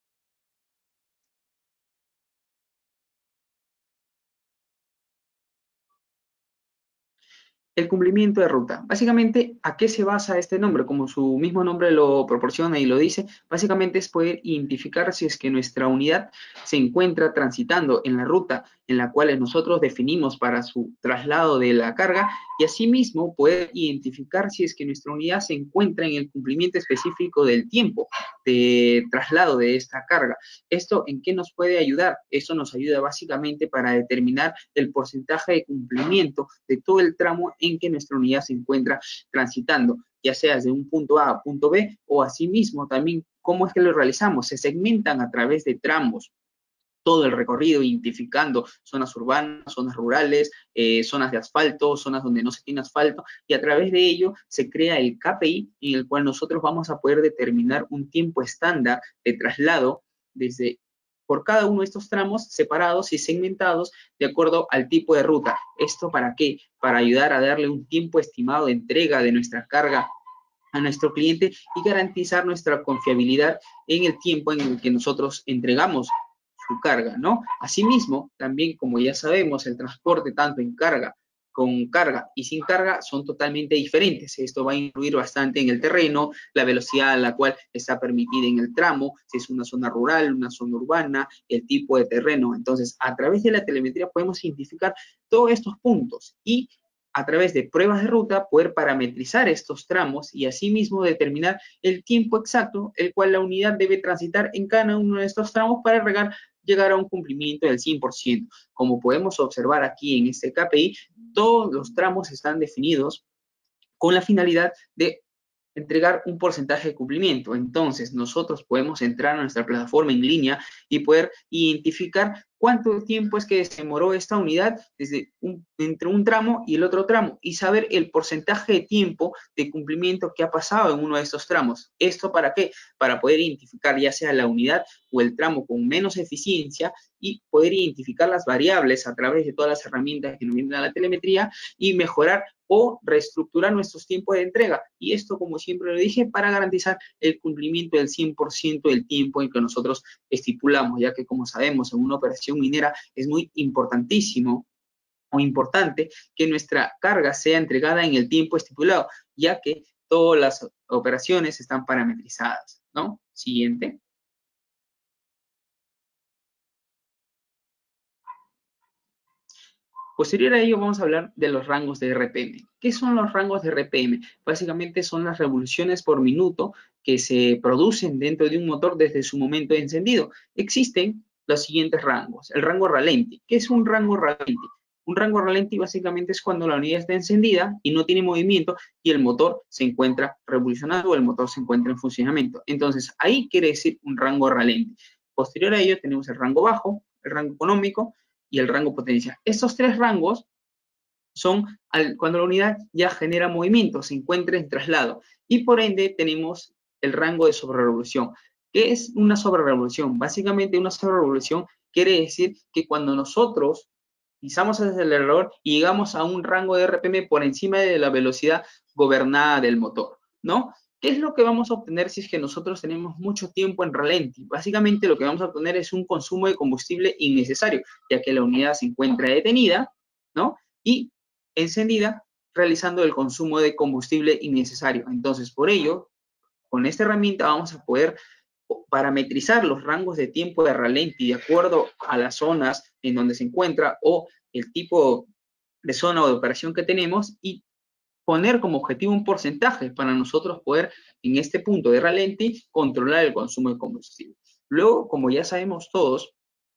El cumplimiento de ruta. Básicamente, ¿a qué se basa este nombre? Como su mismo nombre lo proporciona y lo dice, básicamente es poder identificar si es que nuestra unidad se encuentra transitando en la ruta en la cual nosotros definimos para su traslado de la carga y asimismo poder identificar si es que nuestra unidad se encuentra en el cumplimiento específico del tiempo de traslado de esta carga. ¿Esto en qué nos puede ayudar? Esto nos ayuda básicamente para determinar el porcentaje de cumplimiento de todo el tramo en que nuestra unidad se encuentra transitando, ya sea de un punto A a punto B, o asimismo también cómo es que lo realizamos. Se segmentan a través de tramos todo el recorrido, identificando zonas urbanas, zonas rurales, eh, zonas de asfalto, zonas donde no se tiene asfalto, y a través de ello se crea el K P I, en el cual nosotros vamos a poder determinar un tiempo estándar de traslado desde por cada uno de estos tramos separados y segmentados de acuerdo al tipo de ruta. ¿Esto para qué? Para ayudar a darle un tiempo estimado de entrega de nuestra carga a nuestro cliente y garantizar nuestra confiabilidad en el tiempo en el que nosotros entregamos su carga, ¿no? Asimismo, también, como ya sabemos, el transporte tanto en carga, con carga y sin carga son totalmente diferentes. Esto va a influir bastante en el terreno, la velocidad a la cual está permitida en el tramo, si es una zona rural, una zona urbana, el tipo de terreno. Entonces, a través de la telemetría podemos identificar todos estos puntos y a través de pruebas de ruta poder parametrizar estos tramos y asimismo determinar el tiempo exacto el cual la unidad debe transitar en cada uno de estos tramos para regar, llegar a un cumplimiento del cien por ciento. Como podemos observar aquí en este K P I, todos los tramos están definidos con la finalidad de entregar un porcentaje de cumplimiento. Entonces, nosotros podemos entrar a nuestra plataforma en línea y poder identificar cuánto tiempo es que se demoró esta unidad desde un, entre un tramo y el otro tramo y saber el porcentaje de tiempo de cumplimiento que ha pasado en uno de estos tramos. ¿Esto para qué? Para poder identificar ya sea la unidad o el tramo con menos eficiencia y poder identificar las variables a través de todas las herramientas que nos vienen a la telemetría y mejorar o reestructurar nuestros tiempos de entrega. Y esto, como siempre lo dije, para garantizar el cumplimiento del cien por ciento del tiempo en que nosotros estipulamos, ya que, como sabemos, en una operación minera es muy importantísimo o importante que nuestra carga sea entregada en el tiempo estipulado, ya que todas las operaciones están parametrizadas, ¿no? Siguiente. Posterior a ello vamos a hablar de los rangos de R P M. ¿Qué son los rangos de R P M? Básicamente son las revoluciones por minuto que se producen dentro de un motor desde su momento de encendido. Existen los siguientes rangos. El rango ralenti. ¿Qué es un rango ralenti? Un rango ralenti básicamente es cuando la unidad está encendida y no tiene movimiento y el motor se encuentra revolucionado o el motor se encuentra en funcionamiento. Entonces, ahí quiere decir un rango ralenti. Posterior a ello tenemos el rango bajo, el rango económico y el rango potencial. Estos tres rangos son al, cuando la unidad ya genera movimiento, se encuentra en traslado. Y por ende tenemos el rango de sobrerevolución. ¿Qué es una sobrerevolución? Básicamente una sobrerevolución quiere decir que cuando nosotros pisamos el acelerador y llegamos a un rango de R P M por encima de la velocidad gobernada del motor, ¿no? ¿Qué es lo que vamos a obtener si es que nosotros tenemos mucho tiempo en ralenti? Básicamente lo que vamos a obtener es un consumo de combustible innecesario, ya que la unidad se encuentra detenida, ¿no? Y encendida, realizando el consumo de combustible innecesario. Entonces, por ello, con esta herramienta vamos a poder parametrizar los rangos de tiempo de ralenti de acuerdo a las zonas en donde se encuentra o el tipo de zona o de operación que tenemos y poner como objetivo un porcentaje para nosotros poder, en este punto de ralenti, controlar el consumo de combustible. Luego, como ya sabemos todos,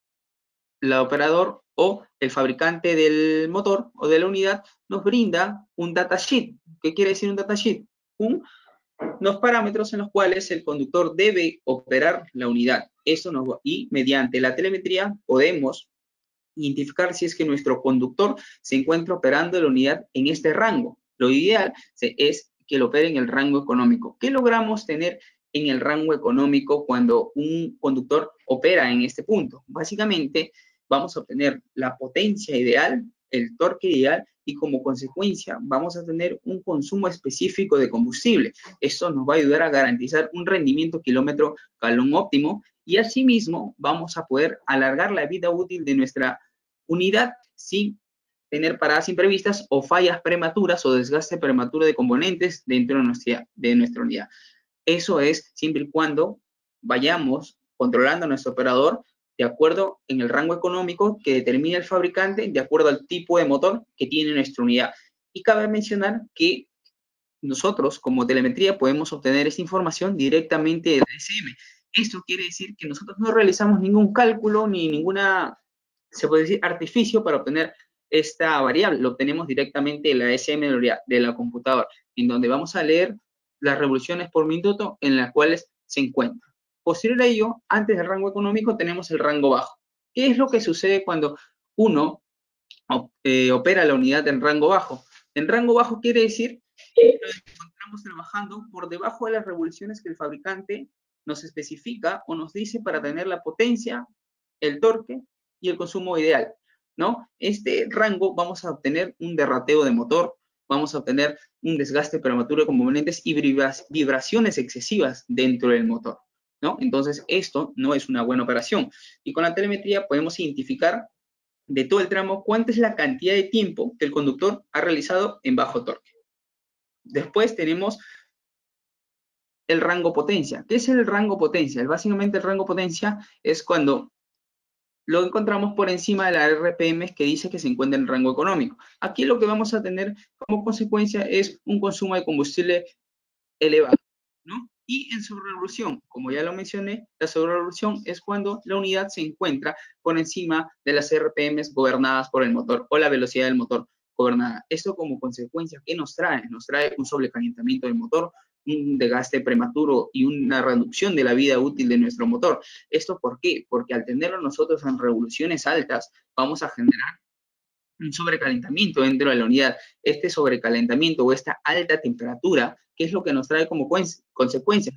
el operador o el fabricante del motor o de la unidad nos brinda un datasheet. ¿Qué quiere decir un datasheet? Un, unos parámetros en los cuales el conductor debe operar la unidad. Eso nos va, y mediante la telemetría podemos identificar si es que nuestro conductor se encuentra operando la unidad en este rango. Lo ideal es que lo opere en el rango económico. ¿Qué logramos tener en el rango económico cuando un conductor opera en este punto? Básicamente, vamos a obtener la potencia ideal, el torque ideal y como consecuencia vamos a tener un consumo específico de combustible. Esto nos va a ayudar a garantizar un rendimiento kilómetro galón óptimo y asimismo vamos a poder alargar la vida útil de nuestra unidad sin tener paradas imprevistas o fallas prematuras o desgaste prematuro de componentes dentro de nuestra, de nuestra unidad. Eso es siempre y cuando vayamos controlando a nuestro operador de acuerdo en el rango económico que determina el fabricante de acuerdo al tipo de motor que tiene nuestra unidad. Y cabe mencionar que nosotros, como telemetría, podemos obtener esta información directamente de la A S M. Esto quiere decir que nosotros no realizamos ningún cálculo ni ninguna, se puede decir, artificio para obtener esta variable. Lo obtenemos directamente de la A S M de la computadora, en donde vamos a leer las revoluciones por minuto en las cuales se encuentra. Posterior a ello, antes del rango económico, tenemos el rango bajo. ¿Qué es lo que sucede cuando uno eh, opera la unidad en rango bajo? En rango bajo quiere decir que nos encontramos trabajando por debajo de las revoluciones que el fabricante nos especifica o nos dice para tener la potencia, el torque y el consumo ideal, ¿no? Este rango vamos a obtener un derrateo de motor, vamos a obtener un desgaste prematuro de componentes y vibraciones excesivas dentro del motor, ¿no? Entonces, esto no es una buena operación. Y con la telemetría podemos identificar de todo el tramo cuánta es la cantidad de tiempo que el conductor ha realizado en bajo torque. Después tenemos el rango potencia. ¿Qué es el rango potencia? Básicamente el rango potencia es cuando lo encontramos por encima de la R P M que dice que se encuentra en rango económico. Aquí lo que vamos a tener como consecuencia es un consumo de combustible elevado, ¿no? Y en sobrerevolución, como ya lo mencioné, la sobrerevolución es cuando la unidad se encuentra por encima de las R P Ms gobernadas por el motor o la velocidad del motor gobernada. Esto como consecuencia, ¿qué nos trae? Nos trae un sobrecalentamiento del motor, un desgaste prematuro y una reducción de la vida útil de nuestro motor. ¿Esto por qué? Porque al tenerlo nosotros en revoluciones altas, vamos a generar un sobrecalentamiento dentro de la unidad. Este sobrecalentamiento o esta alta temperatura, ¿qué es lo que nos trae como consecuencia?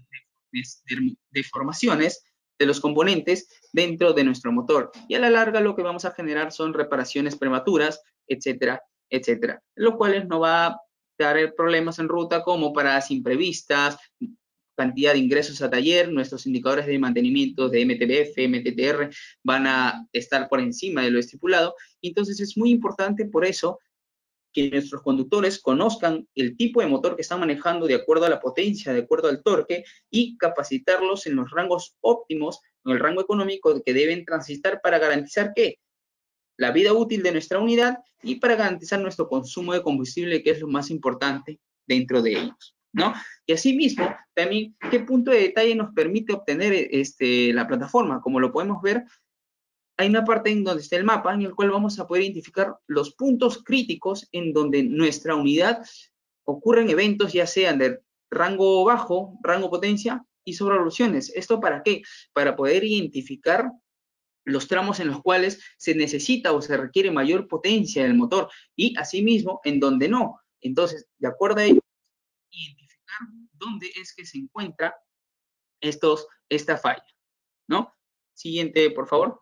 Deformaciones de los componentes dentro de nuestro motor. Y a la larga lo que vamos a generar son reparaciones prematuras, etcétera, etcétera. Lo cual nos va a dar problemas en ruta como paradas imprevistas, cantidad de ingresos a taller, nuestros indicadores de mantenimiento de M T B F, M T T R van a estar por encima de lo estipulado. Entonces es muy importante por eso que nuestros conductores conozcan el tipo de motor que están manejando de acuerdo a la potencia, de acuerdo al torque y capacitarlos en los rangos óptimos, en el rango económico que deben transitar para garantizar ¿qué? La vida útil de nuestra unidad y para garantizar nuestro consumo de combustible, que es lo más importante dentro de ellos, ¿no? Y asimismo, también, ¿qué punto de detalle nos permite obtener este, la plataforma? Como lo podemos ver, hay una parte en donde está el mapa, en el cual vamos a poder identificar los puntos críticos en donde nuestra unidad ocurren eventos, ya sean de rango bajo, rango potencia y sobrerevoluciones. ¿Esto para qué? Para poder identificar los tramos en los cuales se necesita o se requiere mayor potencia del motor y asimismo en donde no. Entonces, de acuerdo a ello, identificar dónde es que se encuentra estos, esta falla, ¿no? Siguiente, por favor.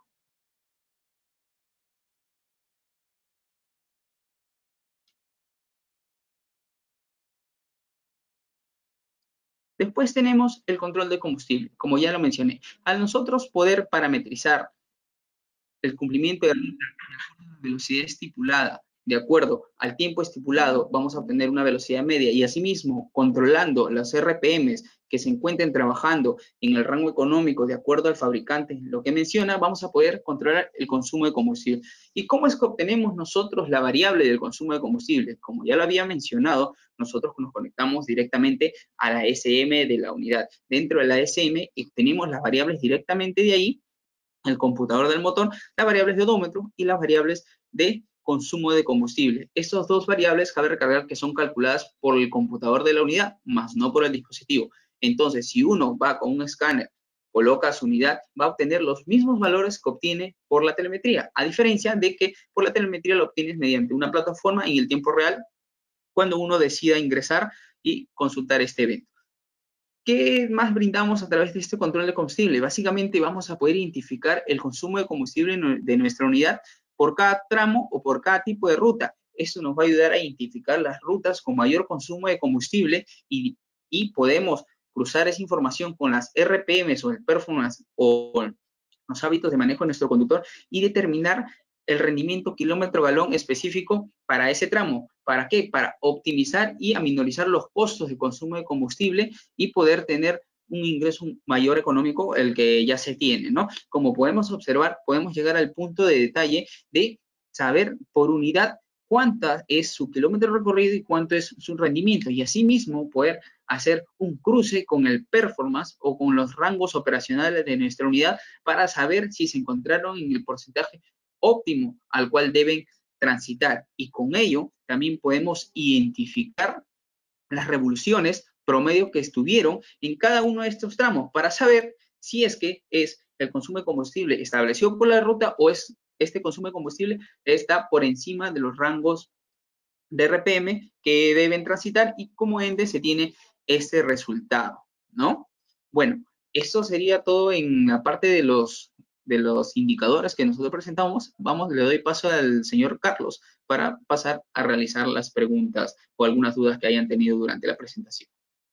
Después tenemos el control de combustible, como ya lo mencioné. Al nosotros poder parametrizar el cumplimiento de la velocidad estipulada, de acuerdo al tiempo estipulado, vamos a obtener una velocidad media y asimismo controlando las R P Ms que se encuentren trabajando en el rango económico de acuerdo al fabricante, lo que menciona, vamos a poder controlar el consumo de combustible. ¿Y cómo es que obtenemos nosotros la variable del consumo de combustible? Como ya lo había mencionado, nosotros nos conectamos directamente a la S M de la unidad. Dentro de la S M obtenemos las variables directamente de ahí, el computador del motor, las variables de odómetro y las variables de consumo de combustible. Estas dos variables cabe recalcar que son calculadas por el computador de la unidad, más no por el dispositivo. Entonces, si uno va con un escáner, coloca su unidad, va a obtener los mismos valores que obtiene por la telemetría, a diferencia de que por la telemetría lo obtienes mediante una plataforma en el tiempo real, cuando uno decida ingresar y consultar este evento. ¿Qué más brindamos a través de este control de combustible? Básicamente vamos a poder identificar el consumo de combustible de nuestra unidad por cada tramo o por cada tipo de ruta. Esto nos va a ayudar a identificar las rutas con mayor consumo de combustible y, y podemos cruzar esa información con las R P Ms o el performance o los hábitos de manejo de nuestro conductor y determinar el rendimiento kilómetro galón específico para ese tramo. ¿Para qué? Para optimizar y aminorizar los costos de consumo de combustible y poder tener un ingreso mayor económico el que ya se tiene, ¿no? Como podemos observar, podemos llegar al punto de detalle de saber por unidad cuánta es su kilómetro recorrido y cuánto es su rendimiento, y asimismo poder hacer un cruce con el performance o con los rangos operacionales de nuestra unidad para saber si se encontraron en el porcentaje óptimo al cual deben transitar, y con ello también podemos identificar las revoluciones promedio que estuvieron en cada uno de estos tramos para saber si es que es el consumo de combustible establecido por la ruta o es este consumo de combustible está por encima de los rangos de R P M que deben transitar, y como ende se tiene este resultado, ¿no? Bueno, esto sería todo en la parte de los, de los indicadores que nosotros presentamos. Vamos, le doy paso al señor Carlos para pasar a realizar las preguntas o algunas dudas que hayan tenido durante la presentación.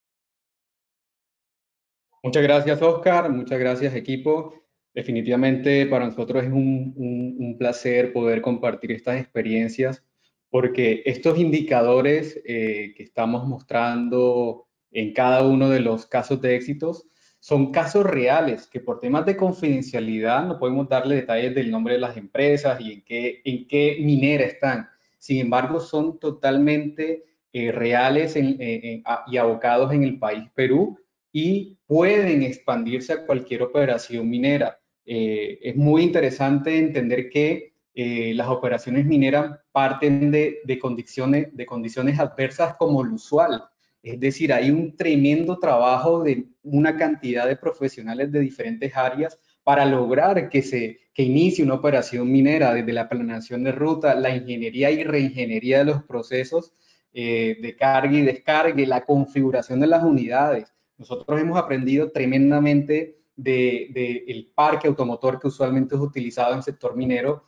Muchas gracias, Oscar. Muchas gracias, equipo. Definitivamente para nosotros es un, un, un placer poder compartir estas experiencias, porque estos indicadores eh, que estamos mostrando en cada uno de los casos de éxitos son casos reales que por temas de confidencialidad no podemos darle detalles del nombre de las empresas y en qué, en qué minera están. Sin embargo, son totalmente eh, reales en, en, en, y abocados en el país Perú, y pueden expandirse a cualquier operación minera. Eh, es muy interesante entender que eh, las operaciones mineras parten de, de, condiciones, de condiciones adversas como lo usual. Es decir, hay un tremendo trabajo de una cantidad de profesionales de diferentes áreas para lograr que se que inicie una operación minera, desde la planeación de ruta, la ingeniería y reingeniería de los procesos eh, de carga y descarga, la configuración de las unidades. Nosotros hemos aprendido tremendamente del de, de parque automotor que usualmente es utilizado en el sector minero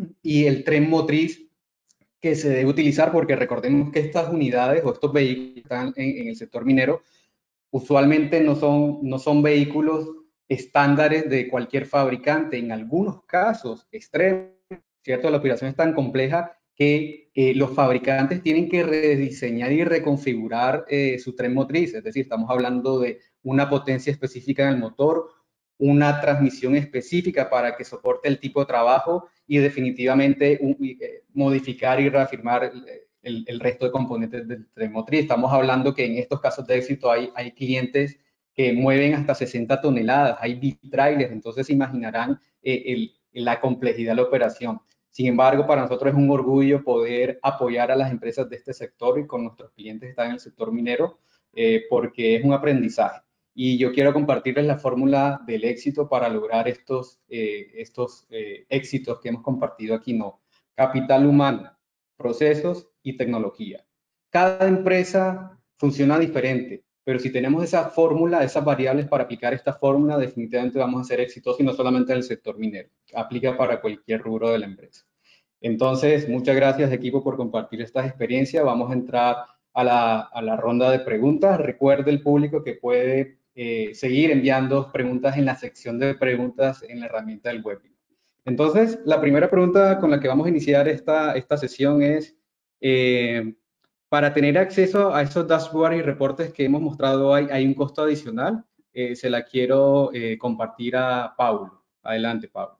y el tren motriz que se debe utilizar, porque recordemos que estas unidades o estos vehículos que están en, en el sector minero usualmente no son, no son vehículos estándares de cualquier fabricante. En algunos casos extremos, ¿cierto? La operación es tan compleja que eh, los fabricantes tienen que rediseñar y reconfigurar eh, su tren motriz. Es decir, estamos hablando de una potencia específica en el motor, una transmisión específica para que soporte el tipo de trabajo y definitivamente un, eh, modificar y reafirmar el, el resto de componentes del tren motriz. Estamos hablando que en estos casos de éxito hay, hay clientes que mueven hasta sesenta toneladas, hay bitrailers, entonces se imaginarán eh, el, la complejidad de la operación. Sin embargo, para nosotros es un orgullo poder apoyar a las empresas de este sector, y con nuestros clientes que están en el sector minero, eh, porque es un aprendizaje. Y yo quiero compartirles la fórmula del éxito para lograr estos, eh, estos eh, éxitos que hemos compartido aquí, ¿no? Capital humano, procesos y tecnología. Cada empresa funciona diferente, pero si tenemos esa fórmula, esas variables para aplicar esta fórmula, definitivamente vamos a ser exitosos, y no solamente en el sector minero, aplica para cualquier rubro de la empresa. Entonces, muchas gracias, equipo, por compartir estas experiencias. Vamos a entrar a la, a la ronda de preguntas. Recuerde el público que puede eh, seguir enviando preguntas en la sección de preguntas en la herramienta del webinar. Entonces, la primera pregunta con la que vamos a iniciar esta, esta sesión es, eh, para tener acceso a esos dashboards y reportes que hemos mostrado hoy, ¿hay un costo adicional? Eh, se la quiero eh, compartir a Paulo. Adelante, Paulo.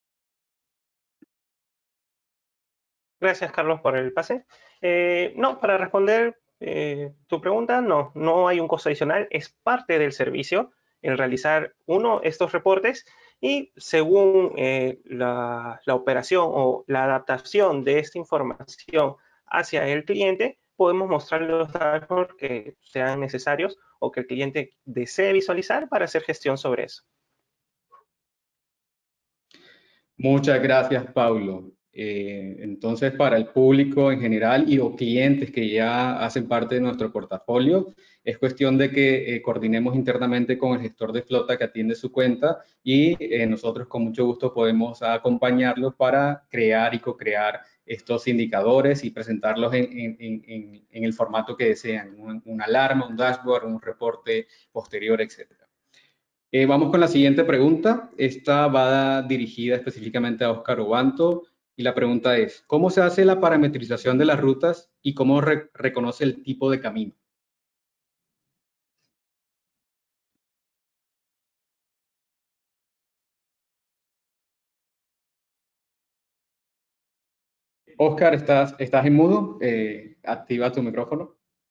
Gracias, Carlos, por el pase. Eh, no, para responder eh, tu pregunta, no, no hay un costo adicional. Es parte del servicio el realizar, uno, estos reportes, y según eh, la, la operación o la adaptación de esta información hacia el cliente, podemos mostrar los dashboards que sean necesarios o que el cliente desee visualizar para hacer gestión sobre eso. Muchas gracias, Paulo. Eh, entonces, para el público en general y los clientes que ya hacen parte de nuestro portafolio, es cuestión de que eh, coordinemos internamente con el gestor de flota que atiende su cuenta, y eh, nosotros con mucho gusto podemos acompañarlos para crear y co-crear estos indicadores y presentarlos en, en, en, en el formato que desean, un, una alarma, un dashboard, un reporte posterior, etcétera. Eh, vamos con la siguiente pregunta. Esta va dirigida específicamente a Oscar Obanto, y la pregunta es, ¿cómo se hace la parametrización de las rutas y cómo re reconoce el tipo de camino? Oscar, ¿estás, estás en mudo? Eh, activa tu micrófono.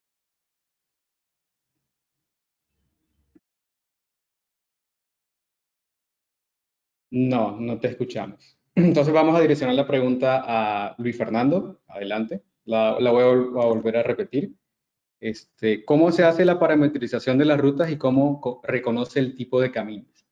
No, no te escuchamos. Entonces vamos a direccionar la pregunta a Luis Fernando. Adelante. La, la voy a, vol- a volver a repetir. Este, ¿cómo se hace la parametrización de las rutas y cómo co- reconoce el tipo de caminos?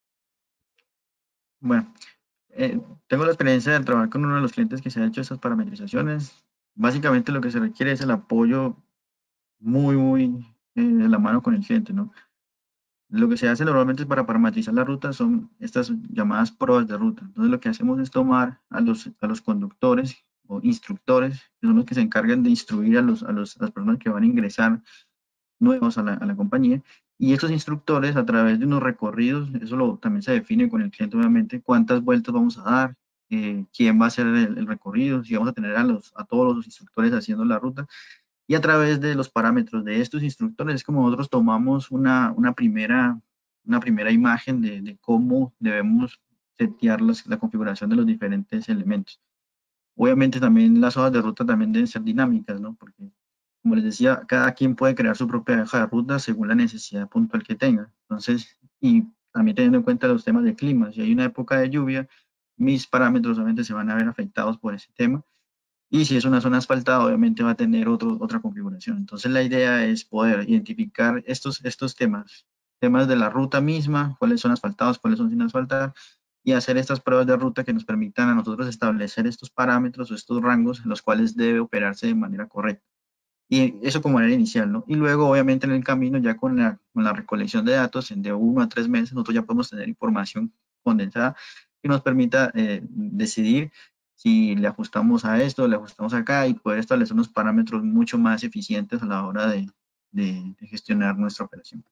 Bueno, eh, tengo la experiencia de trabajar con uno de los clientes que se ha hecho esas parametrizaciones. Básicamente lo que se requiere es el apoyo muy, muy eh, de la mano con el cliente, ¿no? Lo que se hace normalmente para parametrizar la ruta son estas llamadas pruebas de ruta. Entonces lo que hacemos es tomar a los, a los conductores o instructores, que son los que se encargan de instruir a, los, a, los, a las personas que van a ingresar nuevos a la, a la compañía, y estos instructores a través de unos recorridos, eso lo, también se define con el cliente obviamente, cuántas vueltas vamos a dar, eh, quién va a hacer el, el recorrido, si vamos a tener a, los, a todos los instructores haciendo la ruta, y a través de los parámetros de estos instructores es como nosotros tomamos una, una, primera, una primera imagen de, de cómo debemos setear las, la configuración de los diferentes elementos. Obviamente también las hojas de ruta también deben ser dinámicas, ¿no? Porque, como les decía, cada quien puede crear su propia hoja de ruta según la necesidad puntual que tenga. Entonces, y también teniendo en cuenta los temas de clima, si hay una época de lluvia, mis parámetros obviamente se van a ver afectados por ese tema. Y si es una zona asfaltada, obviamente va a tener otro, otra configuración. Entonces la idea es poder identificar estos, estos temas, temas de la ruta misma, cuáles son asfaltados, cuáles son sin asfaltar, y hacer estas pruebas de ruta que nos permitan a nosotros establecer estos parámetros o estos rangos en los cuales debe operarse de manera correcta. Y eso como manera inicial, ¿no? Y luego, obviamente, en el camino, ya con la, con la recolección de datos, en de uno a tres meses, nosotros ya podemos tener información condensada que nos permita eh, decidir si le ajustamos a esto, le ajustamos acá y poder establecer unos parámetros mucho más eficientes a la hora de, de, de gestionar nuestra operación.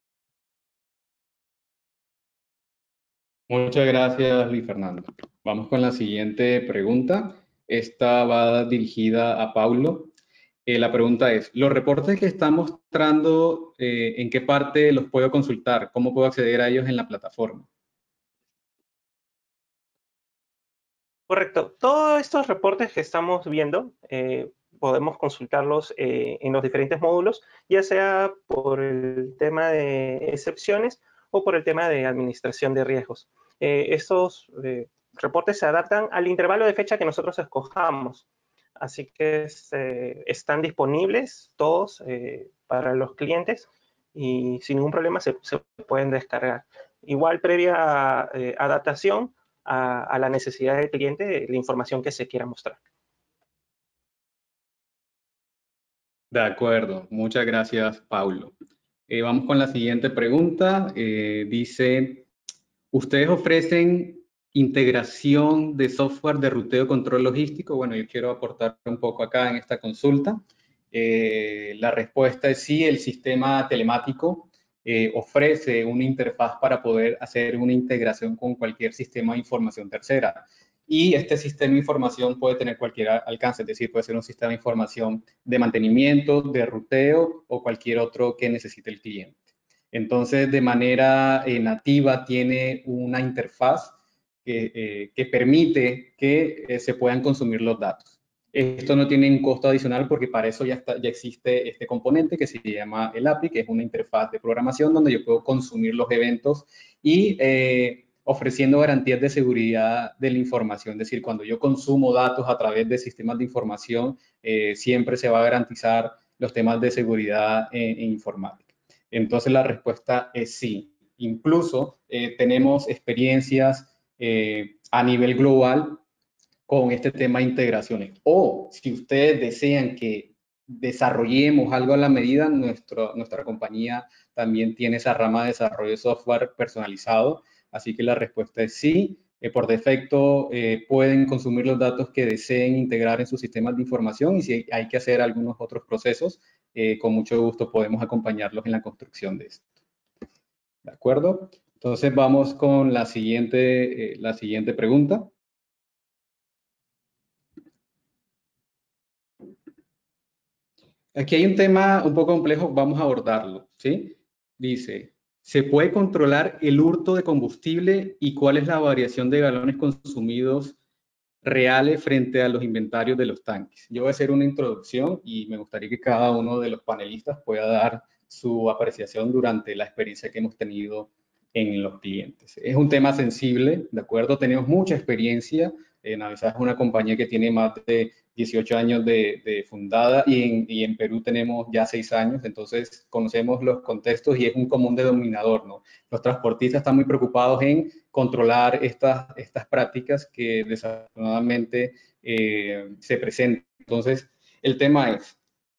Muchas gracias, Luis Fernando. Vamos con la siguiente pregunta. Esta va dirigida a Paulo. Eh, la pregunta es, ¿los reportes que está mostrando, eh, en qué parte los puedo consultar? ¿Cómo puedo acceder a ellos en la plataforma? Correcto. Todos estos reportes que estamos viendo eh, podemos consultarlos eh, en los diferentes módulos, ya sea por el tema de excepciones o por el tema de administración de riesgos. Eh, estos eh, reportes se adaptan al intervalo de fecha que nosotros escojamos. Así que eh, están disponibles todos eh, para los clientes y sin ningún problema se, se pueden descargar. Igual previa eh, adaptación a, a la necesidad del cliente, la información que se quiera mostrar. De acuerdo, muchas gracias, Paulo. Eh, vamos con la siguiente pregunta. Eh, dice, ¿ustedes ofrecen integración de software de ruteo control logístico? Bueno, yo quiero aportar un poco acá en esta consulta. Eh, la respuesta es sí, el sistema telemático eh, ofrece una interfaz para poder hacer una integración con cualquier sistema de información tercera. Y este sistema de información puede tener cualquier alcance, es decir, puede ser un sistema de información de mantenimiento, de ruteo o cualquier otro que necesite el cliente. Entonces, de manera eh, nativa tiene una interfaz que, eh, que permite que eh, se puedan consumir los datos. Esto no tiene un costo adicional porque para eso ya, está, ya existe este componente que se llama el A P I, que es una interfaz de programación donde yo puedo consumir los eventos y eh, ofreciendo garantías de seguridad de la información. Es decir, cuando yo consumo datos a través de sistemas de información, eh, siempre se va a garantizar los temas de seguridad en, en informática. Entonces la respuesta es sí. Incluso eh, tenemos experiencias eh, a nivel global con este tema de integraciones. O si ustedes desean que desarrollemos algo a la medida, nuestro, nuestra compañía también tiene esa rama de desarrollo de software personalizado. Así que la respuesta es sí. Eh, por defecto eh, pueden consumir los datos que deseen integrar en sus sistemas de información y si hay que hacer algunos otros procesos, eh, con mucho gusto podemos acompañarlos en la construcción de esto. ¿De acuerdo? Entonces vamos con la siguiente, eh, la siguiente pregunta. Aquí hay un tema un poco complejo, vamos a abordarlo, ¿sí? Dice, ¿se puede controlar el hurto de combustible y cuál es la variación de galones consumidos reales frente a los inventarios de los tanques. Yo voy a hacer una introducción y me gustaría que cada uno de los panelistas pueda dar su apreciación durante la experiencia que hemos tenido en los clientes. Es un tema sensible, ¿de acuerdo? Tenemos mucha experiencia. Eh, Navistar es una compañía que tiene más de dieciocho años de, de fundada y en, y en Perú tenemos ya seis años, entonces conocemos los contextos y es un común denominador, ¿no? Los transportistas están muy preocupados en controlar estas, estas prácticas que desafortunadamente eh, se presentan. Entonces, el tema es,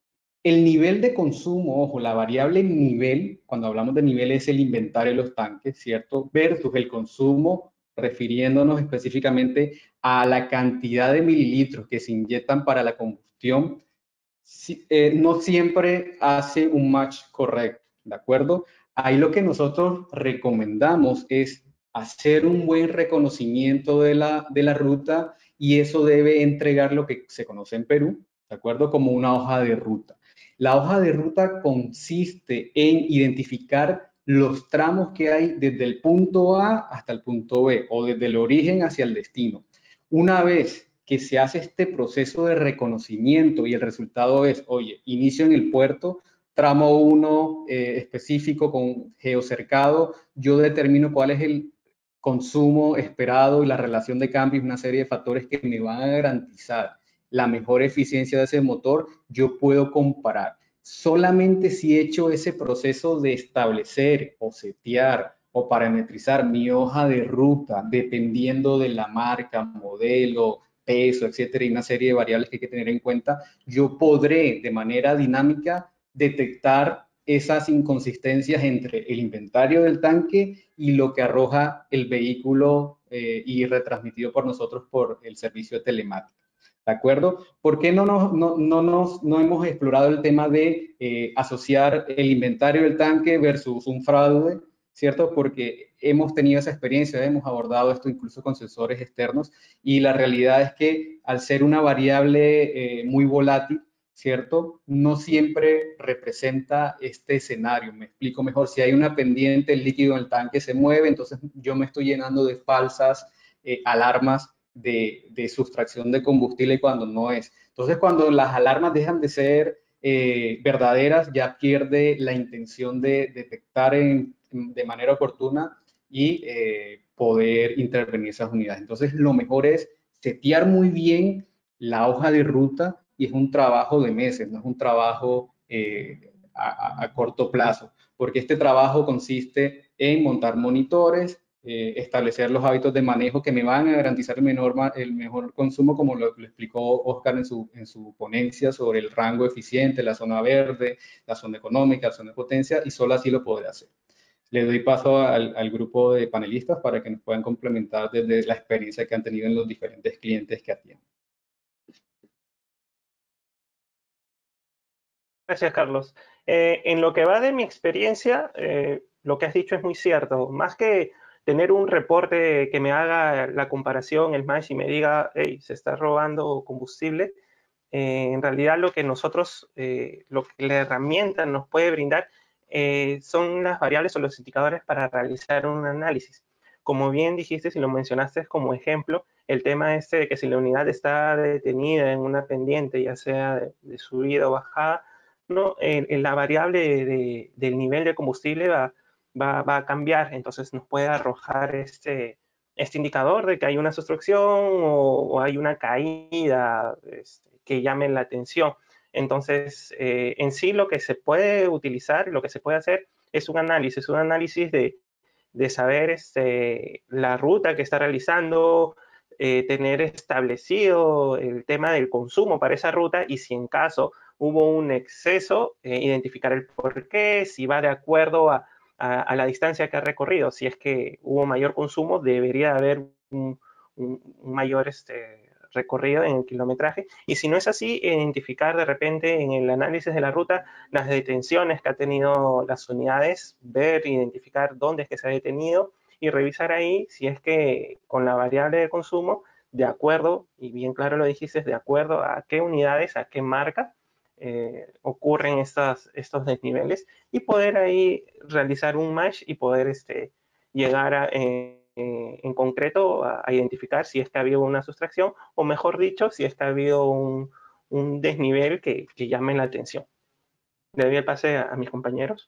el nivel de consumo, ojo, la variable nivel, cuando hablamos de nivel es el inventario de los tanques, ¿cierto? Versus el consumo, refiriéndonos específicamente a la cantidad de mililitros que se inyectan para la combustión, si, eh, no siempre hace un match correcto, ¿de acuerdo? Ahí lo que nosotros recomendamos es hacer un buen reconocimiento de la, de la ruta y eso debe entregar lo que se conoce en Perú, ¿de acuerdo? Como una hoja de ruta. La hoja de ruta consiste en identificar los tramos que hay desde el punto A hasta el punto B o desde el origen hacia el destino. Una vez que se hace este proceso de reconocimiento y el resultado es, oye, inicio en el puerto, tramo uno eh, específico con geocercado, yo determino cuál es el consumo esperado y la relación de cambio y una serie de factores que me van a garantizar la mejor eficiencia de ese motor, yo puedo comparar. Solamente si he hecho ese proceso de establecer o setear o parametrizar mi hoja de ruta, dependiendo de la marca, modelo, peso, etcétera, y una serie de variables que hay que tener en cuenta, yo podré de manera dinámica detectar esas inconsistencias entre el inventario del tanque y lo que arroja el vehículo eh, y retransmitido por nosotros por el servicio de telemática. ¿De acuerdo? ¿Por qué no, nos, no, no, nos, no hemos explorado el tema de eh, asociar el inventario del tanque versus un fraude? ¿Cierto? Porque hemos tenido esa experiencia, hemos abordado esto incluso con sensores externos y la realidad es que al ser una variable eh, muy volátil, ¿cierto? No siempre representa este escenario. Me explico mejor. Si hay una pendiente, el líquido en el tanque se mueve, entonces yo me estoy llenando de falsas eh, alarmas de, de sustracción de combustible cuando no es. Entonces, cuando las alarmas dejan de ser eh, verdaderas, ya pierde la intención de detectar en, de manera oportuna y eh, poder intervenir esas unidades. Entonces, lo mejor es setear muy bien la hoja de ruta y es un trabajo de meses, no es un trabajo eh, a, a corto plazo, porque este trabajo consiste en montar monitores, eh, establecer los hábitos de manejo que me van a garantizar el, menor, el mejor consumo, como lo, lo explicó Oscar en su, en su ponencia sobre el rango eficiente, la zona verde, la zona económica, la zona de potencia, y solo así lo podré hacer. Le doy paso al, al grupo de panelistas para que nos puedan complementar desde la experiencia que han tenido en los diferentes clientes que atienden. Gracias, Carlos. Eh, en lo que va de mi experiencia, eh, lo que has dicho es muy cierto. Más que tener un reporte que me haga la comparación, el match, y me diga, hey, se está robando combustible, eh, en realidad lo que nosotros, eh, lo que la herramienta nos puede brindar eh, son las variables o los indicadores para realizar un análisis. Como bien dijiste, si lo mencionaste como ejemplo, el tema este de que si la unidad está detenida en una pendiente, ya sea de, de subida o bajada, no, en, en la variable de, de, del nivel de combustible va, va, va, a cambiar, entonces nos puede arrojar este, este indicador de que hay una sustracción o, o hay una caída este, que llame la atención. Entonces, eh, en sí lo que se puede utilizar, lo que se puede hacer es un análisis, un análisis de, de saber este, la ruta que está realizando, eh, tener establecido el tema del consumo para esa ruta y si en caso hubo un exceso, eh, identificar el por qué, si va de acuerdo a, a, a, la distancia que ha recorrido. Si es que hubo mayor consumo, debería haber un, un, un mayor este, recorrido en el kilometraje. Y si no es así, identificar de repente en el análisis de la ruta las detenciones que ha tenido las unidades, ver, identificar dónde es que se ha detenido y revisar ahí si es que con la variable de consumo, de acuerdo, y bien claro lo dijiste, de acuerdo a qué unidades, a qué marca, eh, ocurren estas, estos desniveles y poder ahí realizar un match y poder este, llegar a, eh, en concreto a, a identificar si es que ha habido una sustracción, o mejor dicho, si es que ha habido un, un desnivel que, que llame la atención. Le doy el pase a, a mis compañeros.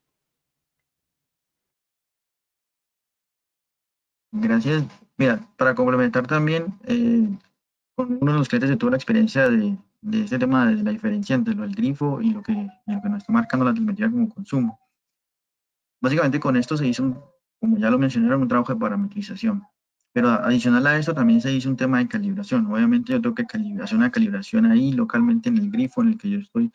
Gracias. Mira, para complementar también, eh, con uno de los clientes que tuvo la experiencia de, de este tema de la diferencia entre lo del grifo y lo que, y lo que nos está marcando la telemetría como consumo. Básicamente con esto se hizo, un, como ya lo mencionaron, un trabajo de parametrización. Pero adicional a esto también se hizo un tema de calibración. Obviamente yo tengo que hacer una calibración ahí localmente en el grifo en el que yo estoy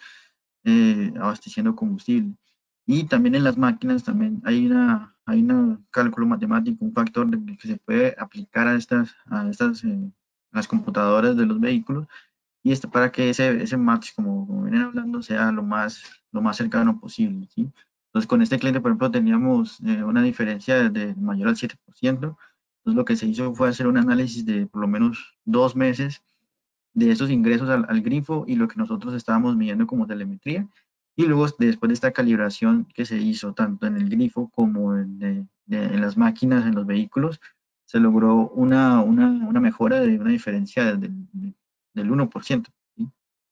eh, abasteciendo combustible. Y también en las máquinas también hay una hay un cálculo matemático, un factor de, que se puede aplicar a estas, a estas eh, las computadoras de los vehículos, y esto para que ese, ese match, como, como vienen hablando, sea lo más, lo más cercano posible, ¿sí? Entonces, con este cliente, por ejemplo, teníamos eh, una diferencia de mayor al siete por ciento. Entonces, lo que se hizo fue hacer un análisis de por lo menos dos meses de esos ingresos al, al grifo y lo que nosotros estábamos midiendo como telemetría. Y luego, después de esta calibración que se hizo tanto en el grifo como en, de, de, en las máquinas, en los vehículos, se logró una, una, una mejora de una diferencia de, de, del uno por ciento. ¿Sí?